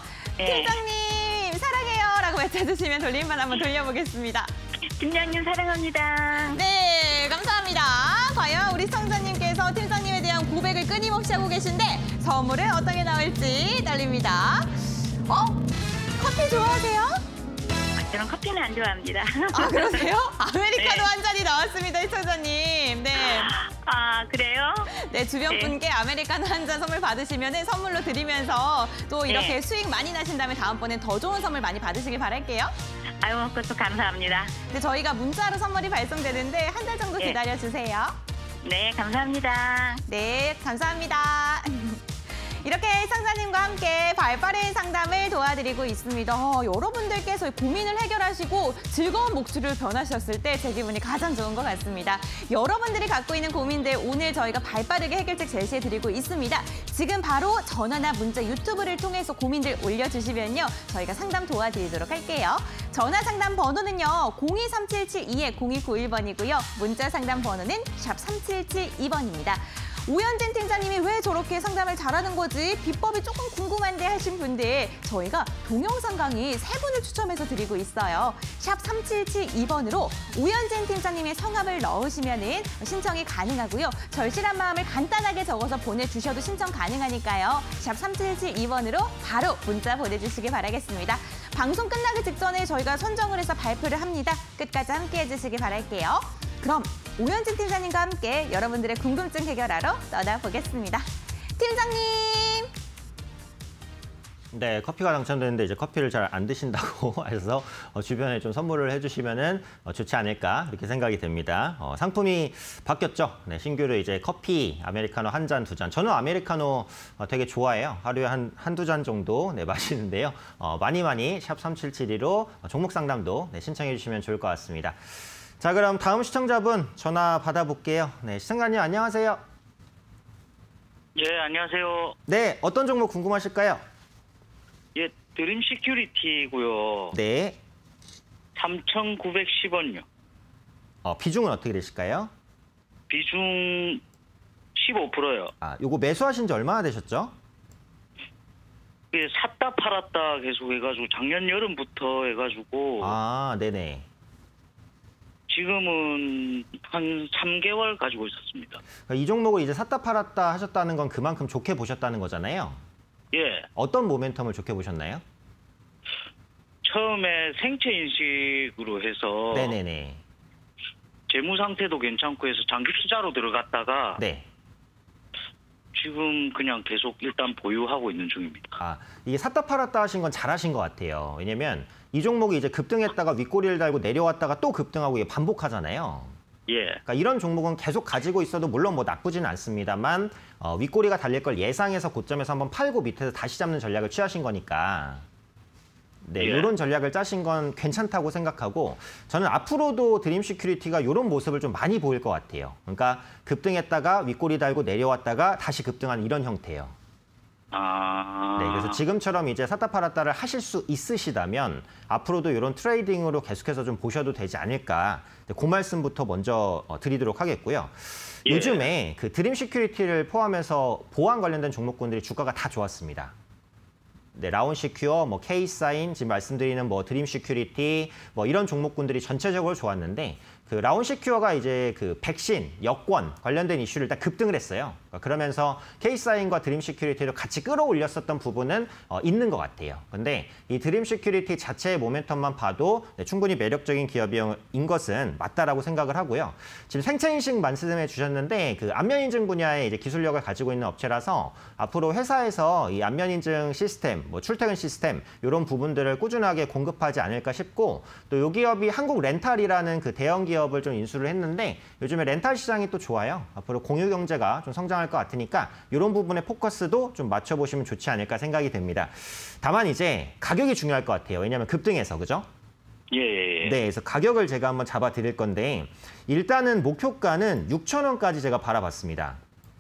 팀장님, 사랑해요. 라고 외쳐주시면 돌림판 한번 돌려보겠습니다. 팀장님 사랑합니다. 네, 감사합니다. 과연 우리 시청자님께서 팀장님에 대한 고백을 끊임없이 하고 계신데 선물은 어떤 게 나올지 떨립니다. 커피 좋아하세요? 저는 커피는 안 좋아합니다. 그러세요? 아메리카노 한 잔이 나왔습니다, 시청자님. 네. 그래요? 네, 주변 분께 아메리카노 한 잔 선물 받으시면 선물로 드리면서 또 이렇게 수익 많이 나신 다음에 다음번엔 더 좋은 선물 많이 받으시길 바랄게요. 아유, 그것도 감사합니다. 네, 저희가 문자로 선물이 발송되는데 한 달 정도 기다려주세요. 네, 감사합니다. 네, 감사합니다. 이렇게 시청자님과 함께 발빠른 상담을 도와드리고 있습니다. 여러분들께서 고민을 해결하시고 즐거운 목소리로 변하셨을 때 제 기분이 가장 좋은 것 같습니다. 여러분들이 갖고 있는 고민들 오늘 저희가 발빠르게 해결책 제시해드리고 있습니다. 지금 바로 전화나 문자, 유튜브를 통해서 고민들 올려주시면요. 저희가 상담 도와드리도록 할게요. 전화 상담 번호는요. 023772-0191번이고요. 문자 상담 번호는 샵 3772번입니다. 오현진 팀장님이 왜 저렇게 상담을 잘하는 거지? 비법이 조금 궁금한데 하신 분들 저희가 동영상 강의 3분을 추첨해서 드리고 있어요. 샵 3772번으로 오현진 팀장님의 성함을 넣으시면 신청이 가능하고요. 절실한 마음을 간단하게 적어서 보내주셔도 신청 가능하니까요. 샵 3772번으로 바로 문자 보내주시기 바라겠습니다. 방송 끝나기 직전에 저희가 선정을 해서 발표를 합니다. 끝까지 함께해 주시기 바랄게요. 그럼 오현진 팀장님과 함께 여러분들의 궁금증 해결하러 떠나보겠습니다. 팀장님! 네, 커피가 당첨됐는데 이제 커피를 잘 안 드신다고 해서 주변에 좀 선물을 해주시면은 좋지 않을까 이렇게 생각이 됩니다. 상품이 바뀌었죠. 네, 신규로 이제 커피, 아메리카노 한 잔, 두 잔. 저는 아메리카노 되게 좋아해요. 하루에 한두 잔 정도 마시는데요. 많이 샵 3772로 종목 상담도 신청해 주시면 좋을 것 같습니다. 자, 그럼 다음 시청자분 전화 받아볼게요. 네, 시청자님 안녕하세요. 예, 안녕하세요. 네, 어떤 종목 궁금하실까요? 예, 드림 시큐리티고요. 네. 3,910원요. 비중은 어떻게 되실까요? 비중 15%요. 요거 매수하신 지 얼마나 되셨죠? 예, 샀다 팔았다 계속 해가지고 작년 여름부터 해가지고. 네네. 지금은 한 3개월 가지고 있었습니다. 그러니까 이 종목을 이제 샀다 팔았다 하셨다는 건 그만큼 좋게 보셨다는 거잖아요. 예. 어떤 모멘텀을 좋게 보셨나요? 처음에 생체 인식으로 해서 네네네. 재무 상태도 괜찮고 해서 장기 투자로 들어갔다가 네. 지금 그냥 계속 일단 보유하고 있는 중입니다. 아, 이게 샀다 팔았다 하신 건 잘하신 것 같아요. 왜냐면 이 종목이 이제 급등했다가 윗꼬리를 달고 내려왔다가 또 급등하고 이게 반복하잖아요. 예. 그러니까 이런 종목은 계속 가지고 있어도 물론 뭐 나쁘지는 않습니다만 윗꼬리가 달릴 걸 예상해서 고점에서 한번 팔고 밑에서 다시 잡는 전략을 취하신 거니까 네, 예. 이런 전략을 짜신 건 괜찮다고 생각하고 저는 앞으로도 드림 시큐리티가 이런 모습을 좀 많이 보일 것 같아요. 그러니까 급등했다가 윗꼬리 달고 내려왔다가 다시 급등한 이런 형태예요. 네, 그래서 지금처럼 이제 샀다 팔았다를 하실 수 있으시다면 앞으로도 이런 트레이딩으로 계속해서 좀 보셔도 되지 않을까. 그 말씀부터 먼저 드리도록 하겠고요. 예. 요즘에 그 드림 시큐리티를 포함해서 보안 관련된 종목군들이 주가가 다 좋았습니다. 네, 라운시큐어, 뭐 K사인, 지금 말씀드리는 뭐 드림 시큐리티, 뭐 이런 종목군들이 전체적으로 좋았는데 그 라운시큐어가 이제 그 백신, 여권 관련된 이슈를 다 급등을 했어요. 그러면서 K사인과 드림 시큐리티를 같이 끌어올렸었던 부분은 있는 것 같아요. 근데 이 드림 시큐리티 자체의 모멘텀만 봐도 네, 충분히 매력적인 기업인 것은 맞다라고 생각을 하고요. 지금 생체 인식 말씀해 주셨는데 그 안면 인증 분야의 이제 기술력을 가지고 있는 업체라서 앞으로 회사에서 이 안면 인증 시스템, 뭐 출퇴근 시스템 이런 부분들을 꾸준하게 공급하지 않을까 싶고 또 이 기업이 한국 렌탈이라는 그 대형 기업을 좀 인수를 했는데 요즘에 렌탈 시장이 또 좋아요. 앞으로 공유 경제가 좀 성장할 것 같으니까 이런 부분에 포커스도 좀 맞춰보시면 좋지 않을까 생각이 됩니다. 다만 이제 가격이 중요할 것 같아요. 왜냐하면 급등해서, 그죠? 예. 네, 그래서 가격을 제가 한번 잡아 드릴 건데 일단은 목표가는 6,000원까지 제가 바라봤습니다.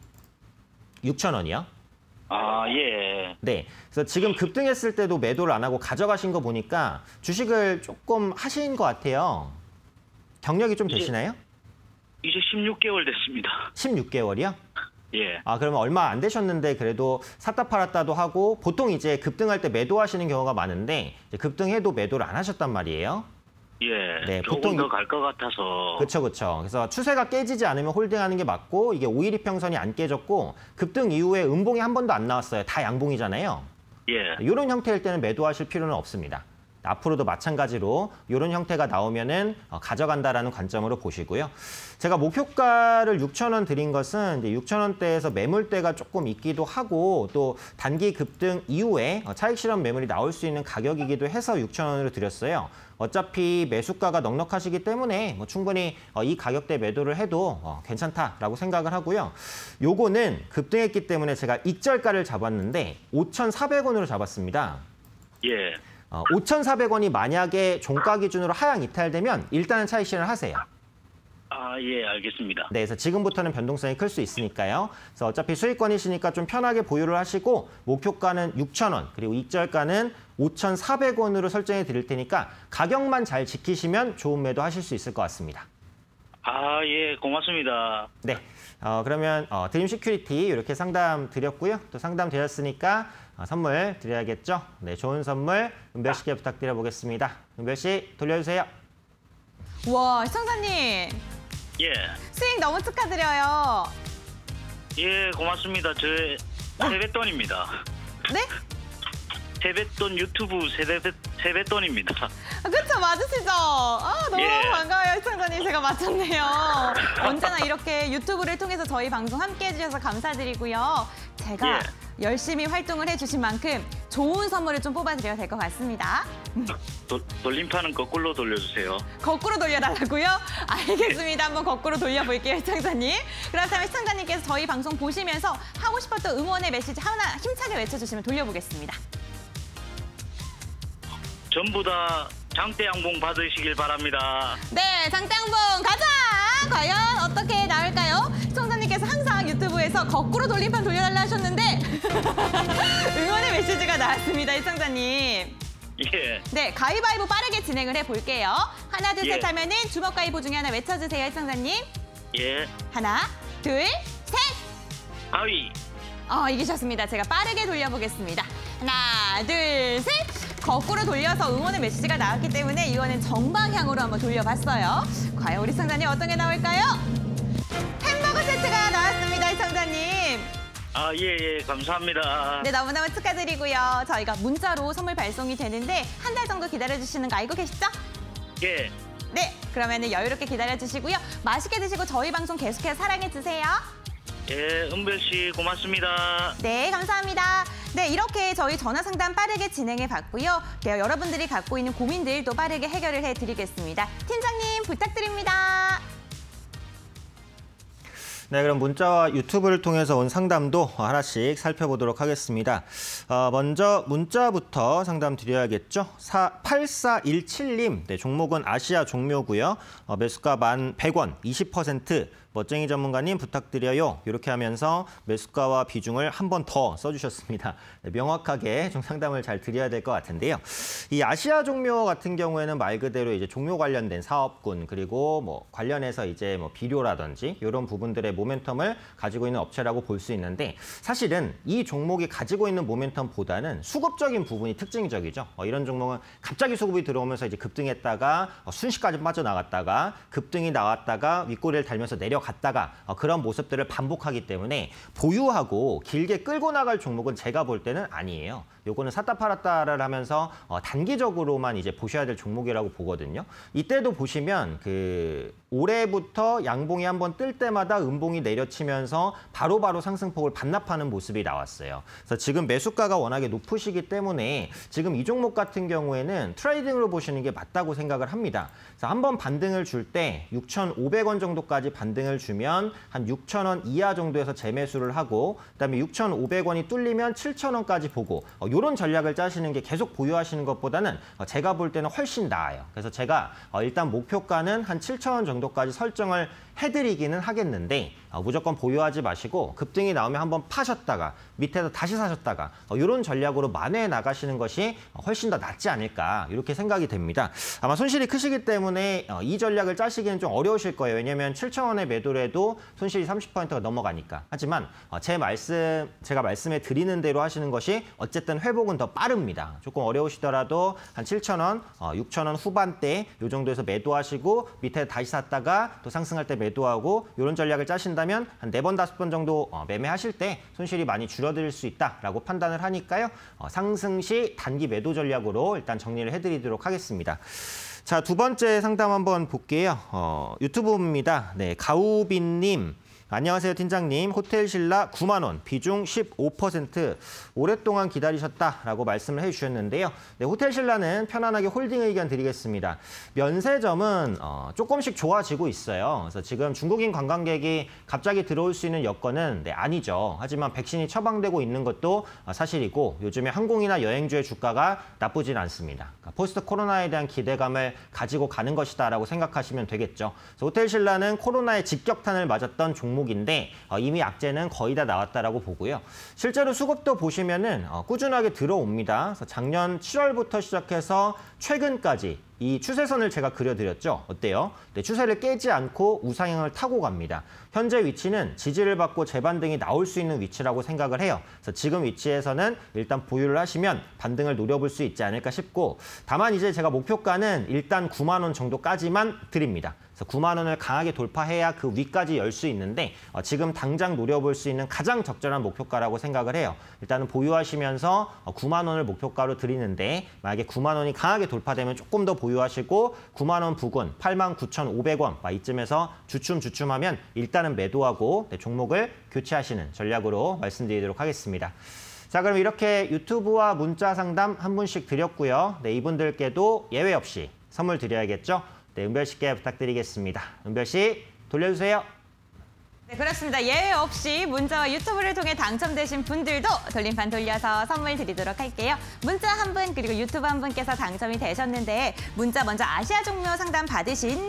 6,000원이요? 아, 예. 네, 그래서 지금 급등했을 때도 매도를 안 하고 가져가신 거 보니까 주식을 조금 하신 것 같아요. 경력이 좀 되시나요? 이제 16개월 됐습니다. 16개월이요? 예. 아, 그러면 얼마 안 되셨는데 그래도 샀다 팔았다도 하고 보통 이제 급등할 때 매도하시는 경우가 많은데 이제 급등해도 매도를 안 하셨단 말이에요. 예. 네, 조금 보통 더 갈 것 같아서. 그렇죠. 그래서 추세가 깨지지 않으면 홀딩하는 게 맞고 이게 5일 이평선이 안 깨졌고 급등 이후에 음봉이 한 번도 안 나왔어요. 다 양봉이잖아요. 예. 이런 형태일 때는 매도하실 필요는 없습니다. 앞으로도 마찬가지로 이런 형태가 나오면은 가져간다라는 관점으로 보시고요. 제가 목표가를 6,000원 드린 것은 이제 6,000원대에서 매물대가 조금 있기도 하고 또 단기 급등 이후에 차익 실현 매물이 나올 수 있는 가격이기도 해서 6,000원으로 드렸어요. 어차피 매수가가 넉넉하시기 때문에 뭐 충분히 이 가격대 매도를 해도 괜찮다라고 생각을 하고요. 요거는 급등했기 때문에 제가 익절가를 잡았는데 5,400원으로 잡았습니다. 예. 5,400원이 만약에 종가 기준으로 하향 이탈되면 일단은 차익 실현을 하세요. 아, 예, 알겠습니다. 네, 그래서 지금부터는 변동성이 클 수 있으니까요. 그래서 어차피 수익권이시니까 좀 편하게 보유를 하시고 목표가는 6,000원 그리고 익절가는 5,400원으로 설정해 드릴 테니까 가격만 잘 지키시면 좋은 매도 하실 수 있을 것 같습니다. 아, 예, 고맙습니다. 네, 그러면 드림 시큐리티 이렇게 상담 드렸고요. 또 상담 드렸으니까 선물 드려야겠죠. 네, 좋은 선물 은별 씨께 부탁드려 보겠습니다. 은별 씨 돌려주세요. 와, 시청자님. 예. 수익 너무 축하드려요. 예, 고맙습니다. 저 세뱃돈입니다. 네? 세뱃돈 유튜브 세뱃돈입니다. 그쵸, 맞으시죠? 너무 예. 반가워요, 시청자님. 제가 맞췄네요. 언제나 이렇게 유튜브를 통해서 저희 방송 함께 해주셔서 감사드리고요. 제가 열심히 활동을 해주신 만큼 좋은 선물을 좀 뽑아드려야 될 것 같습니다. 돌림판은 거꾸로 돌려주세요. 거꾸로 돌려달라고요? 알겠습니다. 한번 거꾸로 돌려볼게요, 시청자님. 그렇다면 시청자님께서 저희 방송 보시면서 하고 싶었던 응원의 메시지 하나 힘차게 외쳐주시면 돌려보겠습니다. 전부 다 장대 양봉 받으시길 바랍니다. 네, 장대양봉 가자! 과연 어떻게 나올까요? 시청자님께서 항상 유튜브에서 거꾸로 돌림판 돌려달라 하셨는데 응원의 메시지가 나왔습니다, 시청자님. 예. 네, 가위바위보 빠르게 진행을 해볼게요. 하나, 둘, 셋 예. 하면은 주먹 가위보 중에 하나 외쳐주세요, 시청자님. 예. 하나, 둘, 셋! 가위. 이기셨습니다. 제가 빠르게 돌려보겠습니다. 하나, 둘, 셋! 거꾸로 돌려서 응원의 메시지가 나왔기 때문에 이거는 정방향으로 한번 돌려봤어요. 과연 우리 시청자님 어떤 게 나올까요? 햄버거 세트가 나왔습니다, 시청자님. 아, 예, 감사합니다. 네, 너무너무 축하드리고요. 저희가 문자로 선물 발송이 되는데 한 달 정도 기다려주시는 거 알고 계시죠? 예. 네, 그러면 여유롭게 기다려주시고요. 맛있게 드시고 저희 방송 계속해서 사랑해주세요. 예, 은별 씨 고맙습니다. 네, 감사합니다. 네, 이렇게 저희 전화 상담 빠르게 진행해 봤고요. 네, 여러분들이 갖고 있는 고민들도 빠르게 해결을 해드리겠습니다. 팀장님 부탁드립니다. 네, 그럼 문자와 유튜브를 통해서 온 상담도 하나씩 살펴보도록 하겠습니다. 먼저 문자부터 상담 드려야겠죠. 8417님, 네, 종목은 아시아 종묘고요. 매수가 11,100원, 20%. 멋쟁이 전문가님 부탁드려요. 이렇게 하면서 매수가와 비중을 한 번 더 써주셨습니다. 네, 명확하게 좀 상담을 잘 드려야 될 것 같은데요. 이 아시아 종묘 같은 경우에는 말 그대로 이제 종묘 관련된 사업군 그리고 뭐 관련해서 이제 뭐 비료라든지 이런 부분들의 모멘텀을 가지고 있는 업체라고 볼 수 있는데 사실은 이 종목이 가지고 있는 모멘텀보다는 수급적인 부분이 특징적이죠. 이런 종목은 갑자기 수급이 들어오면서 이제 급등했다가 순식간에 빠져나갔다가 급등이 나왔다가 윗꼬리를 달면서 내려갔다가 그런 모습들을 반복하기 때문에 보유하고 길게 끌고 나갈 종목은 제가 볼 때는 아니에요. 요거는 샀다 팔았다를 하면서 단기적으로만 이제 보셔야 될 종목이라고 보거든요. 이때도 보시면 올해부터 양봉이 한번 뜰 때마다 음봉이 내려치면서 바로바로 상승폭을 반납하는 모습이 나왔어요. 그래서 지금 매수가가 워낙에 높으시기 때문에 지금 이 종목 같은 경우에는 트레이딩으로 보시는 게 맞다고 생각을 합니다. 그래서 한번 반등을 줄 때 6,500원 정도까지 반등을 주면 한 6,000원 이하 정도에서 재매수를 하고 그다음에 6,500원이 뚫리면 7,000원까지 보고 이런 전략을 짜시는 게 계속 보유하시는 것보다는 제가 볼 때는 훨씬 나아요. 그래서 제가 일단 목표가는 한 7,000원 정도까지 설정을 해드리기는 하겠는데 무조건 보유하지 마시고 급등이 나오면 한번 파셨다가 밑에서 다시 사셨다가 이런 전략으로 만회해 나가시는 것이 훨씬 더 낫지 않을까 이렇게 생각이 됩니다. 아마 손실이 크시기 때문에 이 전략을 짜시기는 좀 어려우실 거예요. 왜냐하면 7,000원에 매도를 해도 손실이 30%가 넘어가니까. 하지만 제가 말씀해 드리는 대로 하시는 것이 어쨌든 회복은 더 빠릅니다. 조금 어려우시더라도 한 7,000원, 6,000원 후반대 이 정도에서 매도하시고 밑에 다시 샀다가 또 상승할 때 매도하고 이런 전략을 짜신다면 한 4번, 5번 정도 매매하실 때 손실이 많이 줄어들 수 있다라고 판단을 하니까요. 상승 시 단기 매도 전략으로 일단 정리를 해드리도록 하겠습니다. 자, 두 번째 상담 한번 볼게요. 유튜브입니다. 네, 가우빈님. 안녕하세요, 팀장님. 호텔 신라 9만 원, 비중 15%. 오랫동안 기다리셨다라고 말씀을 해주셨는데요. 네, 호텔 신라는 편안하게 홀딩 의견 드리겠습니다. 면세점은 조금씩 좋아지고 있어요. 그래서 지금 중국인 관광객이 갑자기 들어올 수 있는 여건은 아니죠. 하지만 백신이 처방되고 있는 것도 사실이고 요즘에 항공이나 여행주의 주가가 나쁘진 않습니다. 그러니까 포스트 코로나에 대한 기대감을 가지고 가는 것이다라고 생각하시면 되겠죠. 그래서 호텔 신라는 코로나의 직격탄을 맞았던 종목인데 이미 악재는 거의 다 나왔다라고 보고요. 실제로 수급도 보시면은 꾸준하게 들어옵니다. 그래서 작년 7월부터 시작해서 최근까지 이 추세선을 제가 그려드렸죠. 어때요? 네, 추세를 깨지 않고 우상향을 타고 갑니다. 현재 위치는 지지를 받고 재반등이 나올 수 있는 위치라고 생각을 해요. 그래서 지금 위치에서는 일단 보유를 하시면 반등을 노려볼 수 있지 않을까 싶고 다만 이제 제가 목표가는 일단 9만 원 정도까지만 드립니다. 그래서 9만 원을 강하게 돌파해야 그 위까지 열 수 있는데 지금 당장 노려볼 수 있는 가장 적절한 목표가라고 생각을 해요. 일단은 보유하시면서 9만 원을 목표가로 드리는데 만약에 9만 원이 강하게 돌파되면 조금 더 보유하시고 9만 원 부근 89,500원 이쯤에서 주춤주춤하면 일단은 매도하고 종목을 교체하시는 전략으로 말씀드리도록 하겠습니다. 자, 그럼 이렇게 유튜브와 문자 상담 한 분씩 드렸고요. 네, 이분들께도 예외 없이 선물 드려야겠죠. 네, 은별 씨께 부탁드리겠습니다. 은별 씨, 돌려주세요. 네, 그렇습니다. 예외 없이 문자와 유튜브를 통해 당첨되신 분들도 돌림판 돌려서 선물 드리도록 할게요. 문자 한 분 그리고 유튜브 한 분께서 당첨이 되셨는데 문자 먼저 아시아 종묘 상담 받으신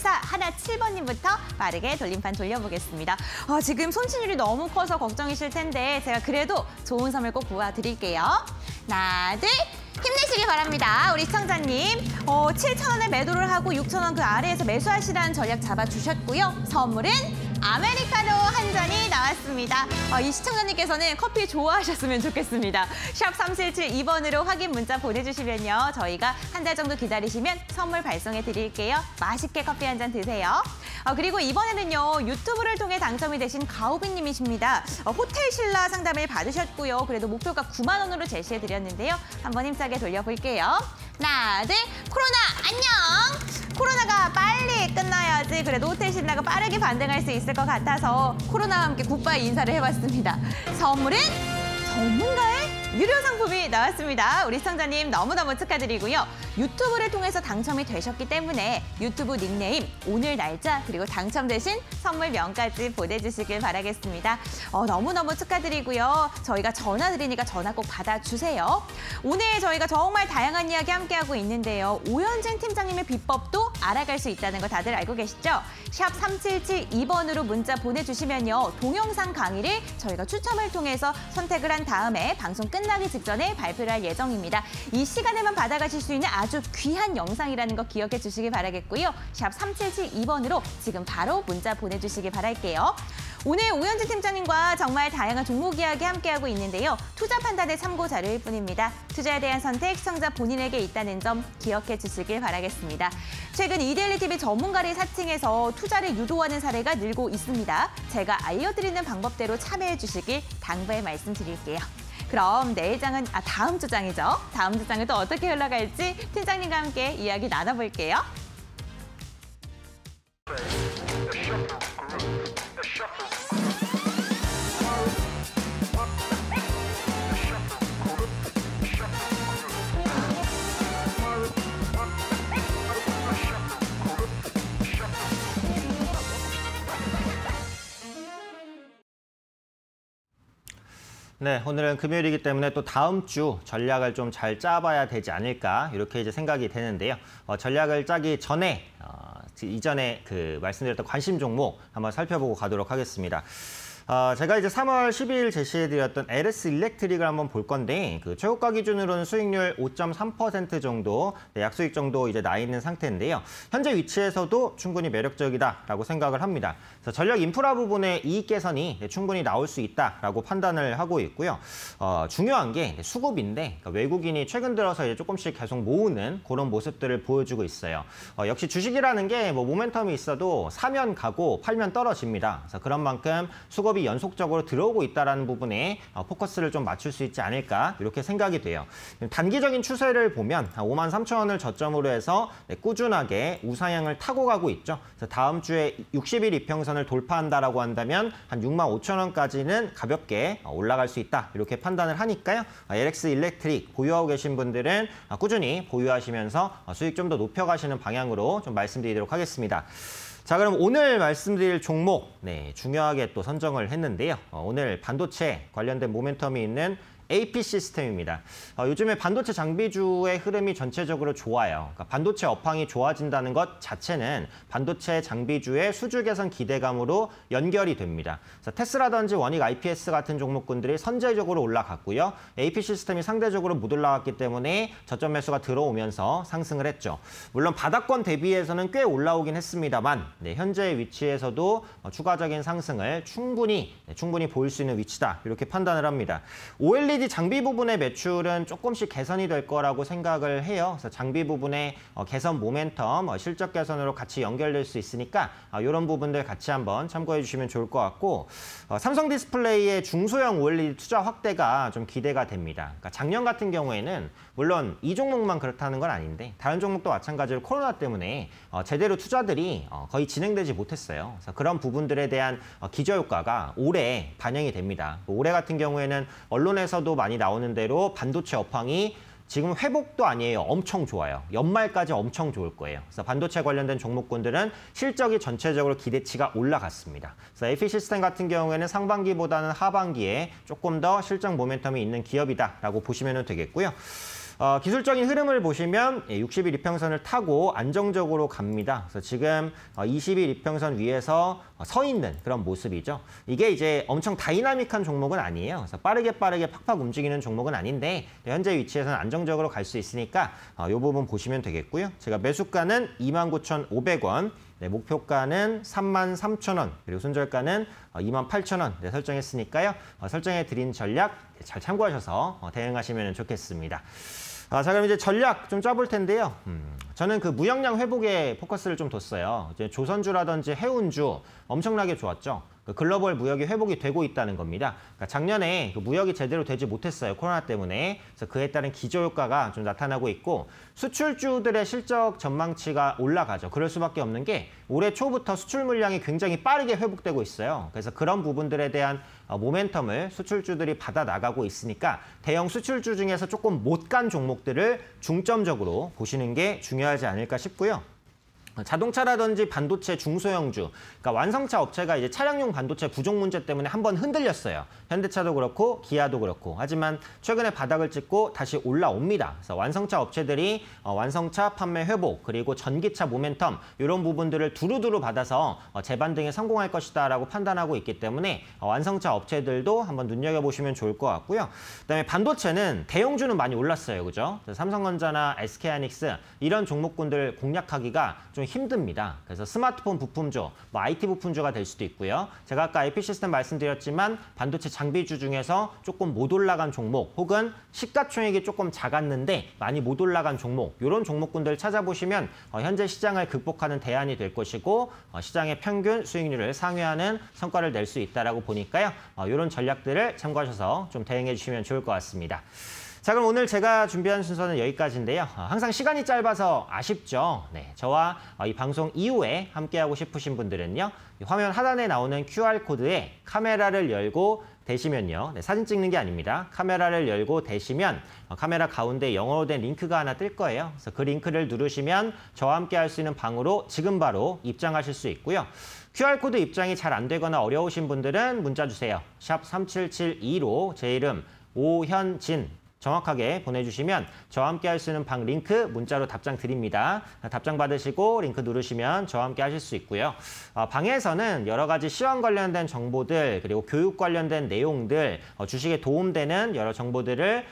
8417번님부터 빠르게 돌림판 돌려보겠습니다. 지금 손실률이 너무 커서 걱정이실 텐데 제가 그래도 좋은 선물 꼭 보아드릴게요. 하나, 둘. 힘내시기 바랍니다. 우리 시청자님, 7,000원에 매도를 하고 6,000원 그 아래에서 매수하시라는 전략 잡아주셨고요. 선물은 아메리카노 한 잔이 나왔습니다. 이 시청자님께서는 커피 좋아하셨으면 좋겠습니다. 샵 3772번으로 확인 문자 보내주시면요. 저희가 한 달 정도 기다리시면 선물 발송해 드릴게요. 맛있게 커피 한 잔 드세요. 그리고 이번에는요. 유튜브를 통해 당첨이 되신 가오빈님이십니다. 호텔 신라 상담을 받으셨고요. 그래도 목표가 9만 원으로 제시해 드렸는데요. 한번 힘차게 돌려볼게요. 하나, 둘, 코로나 안녕! 코로나가 빨리 끝나야지 그래도 호텔 신라가 빠르게 반등할 수 있을 것 같아서 코로나와 함께 굿바이 인사를 해봤습니다. 선물은 전문가의 유료 상품이 나왔습니다. 우리 시청자님 너무너무 축하드리고요. 유튜브를 통해서 당첨이 되셨기 때문에 유튜브 닉네임, 오늘 날짜, 그리고 당첨되신 선물명까지 보내주시길 바라겠습니다. 너무너무 축하드리고요. 저희가 전화 드리니까 전화 꼭 받아주세요. 오늘 저희가 정말 다양한 이야기 함께하고 있는데요. 오현진 팀장님의 비법도 알아갈 수 있다는 거 다들 알고 계시죠? 샵 3772번으로 문자 보내주시면요. 동영상 강의를 저희가 추첨을 통해서 선택을 한 다음에 방송 끝나기 직전에 발표를 할 예정입니다. 이 시간에만 받아가실 수 있는 아주 귀한 영상이라는 거 기억해 주시기 바라겠고요. 샵 3772번으로 지금 바로 문자 보내주시기 바랄게요. 오늘 오현진 팀장님과 정말 다양한 종목 이야기 함께하고 있는데요. 투자 판단의 참고 자료일 뿐입니다. 투자에 대한 선택, 시청자 본인에게 있다는 점 기억해 주시길 바라겠습니다. 최근 이데일리TV 전문가를 사칭해서 투자를 유도하는 사례가 늘고 있습니다. 제가 알려드리는 방법대로 참여해 주시길 당부의 말씀드릴게요. 그럼 내일 장은 다음 주 장이죠. 다음 주 장은 또 어떻게 흘러갈지 팀장님과 함께 이야기 나눠볼게요. 네, 오늘은 금요일이기 때문에 또 다음 주 전략을 좀 잘 짜봐야 되지 않을까 이렇게 이제 생각이 되는데요. 전략을 짜기 전에 이전에 말씀드렸던 관심 종목 한번 살펴보고 가도록 하겠습니다. 제가 이제 3월 12일 제시해드렸던 LS 일렉트릭을 한번 볼 건데 최고가 기준으로는 수익률 5.3% 정도, 약수익 정도 이제 나 있는 상태인데요. 현재 위치에서도 충분히 매력적이다라고 생각을 합니다. 그래서 전력 인프라 부분의 이익 개선이 충분히 나올 수 있다라고 판단을 하고 있고요. 중요한 게 수급인데 외국인이 최근 들어서 이제 조금씩 계속 모으는 그런 모습들을 보여주고 있어요. 역시 주식이라는 게 모멘텀이 있어도 사면 가고 팔면 떨어집니다. 그래서 그런 만큼 수급이 연속적으로 들어오고 있다는 부분에 포커스를 좀 맞출 수 있지 않을까 이렇게 생각이 돼요. 단기적인 추세를 보면 53,000원을 저점으로 해서 꾸준하게 우상향을 타고 가고 있죠. 그래서 다음 주에 60일 이평선을 돌파한다라고 한다면 한 65,000원까지는 가볍게 올라갈 수 있다 이렇게 판단을 하니까요. LS 일렉트릭 보유하고 계신 분들은 꾸준히 보유하시면서 수익 좀 더 높여가시는 방향으로 좀 말씀드리도록 하겠습니다. 자, 그럼 오늘 말씀드릴 종목 중요하게 또 선정을 했는데요. 오늘 반도체 관련된 모멘텀이 있는 AP 시스템입니다. 요즘에 반도체 장비주의 흐름이 전체적으로 좋아요. 그러니까 반도체 업황이 좋아진다는 것 자체는 반도체 장비주의 수주 개선 기대감으로 연결이 됩니다. 그래서 테슬라든지 원익 IPS 같은 종목군들이 선제적으로 올라갔고요. AP 시스템이 상대적으로 못 올라갔기 때문에 저점 매수가 들어오면서 상승을 했죠. 물론 바닥권 대비해서는 꽤 올라오긴 했습니다만 현재 위치에서도 추가적인 상승을 충분히 보일 수 있는 위치다 이렇게 판단을 합니다. OLED 장비 부분의 매출은 조금씩 개선이 될 거라고 생각을 해요. 그래서 장비 부분의 개선 모멘텀, 실적 개선으로 같이 연결될 수 있으니까 이런 부분들 같이 한번 참고해 주시면 좋을 것 같고 삼성 디스플레이의 중소형 OLED 투자 확대가 좀 기대가 됩니다. 그러니까 작년 같은 경우에는 물론 이 종목만 그렇다는 건 아닌데 다른 종목도 마찬가지로 코로나 때문에 제대로 투자들이 거의 진행되지 못했어요. 그래서 그런 부분들에 대한 기저효과가 올해 반영이 됩니다. 올해 같은 경우에는 언론에서도 많이 나오는 대로 반도체 업황이 지금 회복도 아니에요. 엄청 좋아요. 연말까지 엄청 좋을 거예요. 그래서 반도체 관련된 종목군들은 실적이 전체적으로 기대치가 올라갔습니다. 그래서 AP 시스템 같은 경우에는 상반기보다는 하반기에 조금 더 실적 모멘텀이 있는 기업이다라고 보시면 되겠고요. 기술적인 흐름을 보시면 60일 이평선을 타고 안정적으로 갑니다. 그래서 지금 20일 이평선 위에서 서 있는 그런 모습이죠. 이게 이제 엄청 다이나믹한 종목은 아니에요. 그래서 빠르게 팍팍 움직이는 종목은 아닌데 현재 위치에서는 안정적으로 갈 수 있으니까 이 부분 보시면 되겠고요. 제가 매수가는 29,500원, 네, 목표가는 33,000원, 그리고 손절가는 28,000원 네, 설정했으니까요. 설정해 드린 전략 잘 참고하셔서 대응하시면 좋겠습니다. 자, 그럼 이제 전략 좀 짜볼 텐데요. 저는 그 무역량 회복에 포커스를 좀 뒀어요. 이제 조선주라든지 해운주 엄청나게 좋았죠. 글로벌 무역이 회복이 되고 있다는 겁니다. 그러니까 작년에 그 무역이 제대로 되지 못했어요. 코로나 때문에. 그래서 그에 따른 기저효과가 좀 나타나고 있고 수출주들의 실적 전망치가 올라가죠. 그럴 수밖에 없는 게 올해 초부터 수출 물량이 굉장히 빠르게 회복되고 있어요. 그래서 그런 부분들에 대한 모멘텀을 수출주들이 받아 나가고 있으니까 대형 수출주 중에서 조금 못 간 종목들을 중점적으로 보시는 게 중요하지 않을까 싶고요. 자동차라든지 반도체 중소형주, 그러니까 완성차 업체가 이제 차량용 반도체 부족 문제 때문에 한번 흔들렸어요. 현대차도 그렇고 기아도 그렇고. 하지만 최근에 바닥을 찍고 다시 올라옵니다. 그래서 완성차 업체들이 완성차 판매 회복, 그리고 전기차 모멘텀 이런 부분들을 두루두루 받아서 재반등에 성공할 것이다라고 판단하고 있기 때문에 완성차 업체들도 한번 눈여겨보시면 좋을 것 같고요. 그다음에 반도체는 대형주는 많이 올랐어요. 그죠? 삼성전자나 SK하이닉스 이런 종목군들 공략하기가 좀 힘듭니다. 그래서 스마트폰 부품주, IT 부품주가 될 수도 있고요. 제가 아까 에피시스템 말씀드렸지만 반도체 장비주 중에서 조금 못 올라간 종목 혹은 시가총액이 조금 작았는데 많이 못 올라간 종목 이런 종목군들 찾아보시면 현재 시장을 극복하는 대안이 될 것이고 시장의 평균 수익률을 상회하는 성과를 낼 수 있다고 보니까요. 이런 전략들을 참고하셔서 좀 대응해 주시면 좋을 것 같습니다. 자, 그럼 오늘 제가 준비한 순서는 여기까지인데요. 항상 시간이 짧아서 아쉽죠. 네, 저와 이 방송 이후에 함께하고 싶으신 분들은요. 화면 하단에 나오는 QR코드에 카메라를 열고 대시면요. 네, 사진 찍는 게 아닙니다. 카메라를 열고 대시면 카메라 가운데 영어로 된 링크가 하나 뜰 거예요. 그래서 그 링크를 누르시면 저와 함께 할 수 있는 방으로 지금 바로 입장하실 수 있고요. QR코드 입장이 잘 안 되거나 어려우신 분들은 문자 주세요. 샵 3772로 제 이름 오현진 정확하게 보내주시면 저와 함께 할 수 있는 방 링크 문자로 답장 드립니다. 답장 받으시고 링크 누르시면 저와 함께 하실 수 있고요. 방에서는 여러 가지 시황 관련된 정보들 그리고 교육 관련된 내용들 주식에 도움되는 여러 정보들을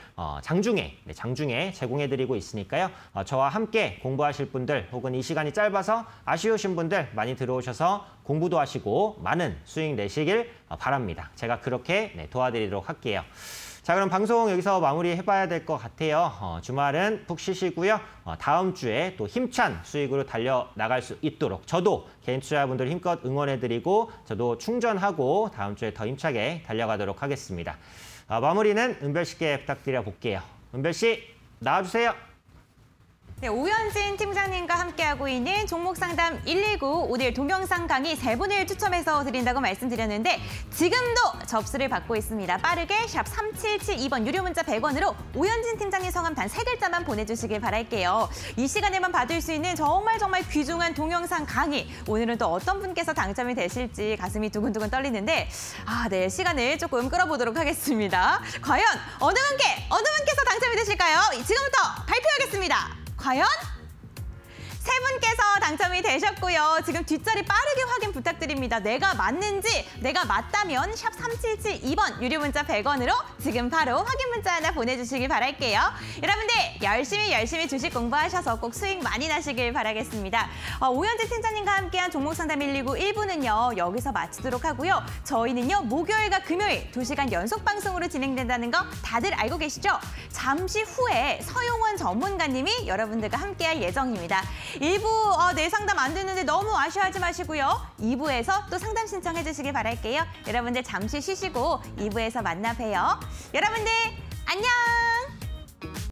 장중에 제공해드리고 있으니까요. 저와 함께 공부하실 분들 혹은 이 시간이 짧아서 아쉬우신 분들 많이 들어오셔서 공부도 하시고 많은 수익 내시길 바랍니다. 제가 그렇게 도와드리도록 할게요. 자, 그럼 방송 여기서 마무리해봐야 될 것 같아요. 주말은 푹 쉬시고요. 다음 주에 또 힘찬 수익으로 달려나갈 수 있도록 저도 개인 투자자분들 힘껏 응원해드리고 저도 충전하고 다음 주에 더 힘차게 달려가도록 하겠습니다. 마무리는 은별 씨께 부탁드려 볼게요. 은별 씨, 나와주세요. 네, 오현진 팀장님과 함께하고 있는 종목상담 119 오늘 동영상 강의 3분을 추첨해서 드린다고 말씀드렸는데 지금도 접수를 받고 있습니다. 빠르게 샵 3772번 유료 문자 100원으로 오현진 팀장님 성함 단 3글자만 보내주시길 바랄게요. 이 시간에만 받을 수 있는 정말 귀중한 동영상 강의. 오늘은 또 어떤 분께서 당첨이 되실지 가슴이 두근두근 떨리는데 네, 시간을 조금 끌어보도록 하겠습니다. 과연 어느 분께서 당첨이 되실까요? 지금부터 발표하겠습니다. 과연? 3분께서 당첨이 되셨고요. 지금 뒷자리 빠르게 확인 부탁드립니다. 내가 맞는지, 내가 맞다면 샵 3772번 유료 문자 100원으로 지금 바로 확인 문자 하나 보내주시길 바랄게요. 여러분들 열심히 주식 공부하셔서 꼭 수익 많이 나시길 바라겠습니다. 오현진 팀장님과 함께한 종목상담 119 1부는요. 여기서 마치도록 하고요. 저희는요. 목요일과 금요일 2시간 연속 방송으로 진행된다는 거 다들 알고 계시죠? 잠시 후에 서용원 전문가님이 여러분들과 함께할 예정입니다. 1부 내 상담 안 됐는데 너무 아쉬워하지 마시고요. 2부에서 또 상담 신청해 주시길 바랄게요. 여러분들 잠시 쉬시고 2부에서 만나 봬요. 여러분들 안녕!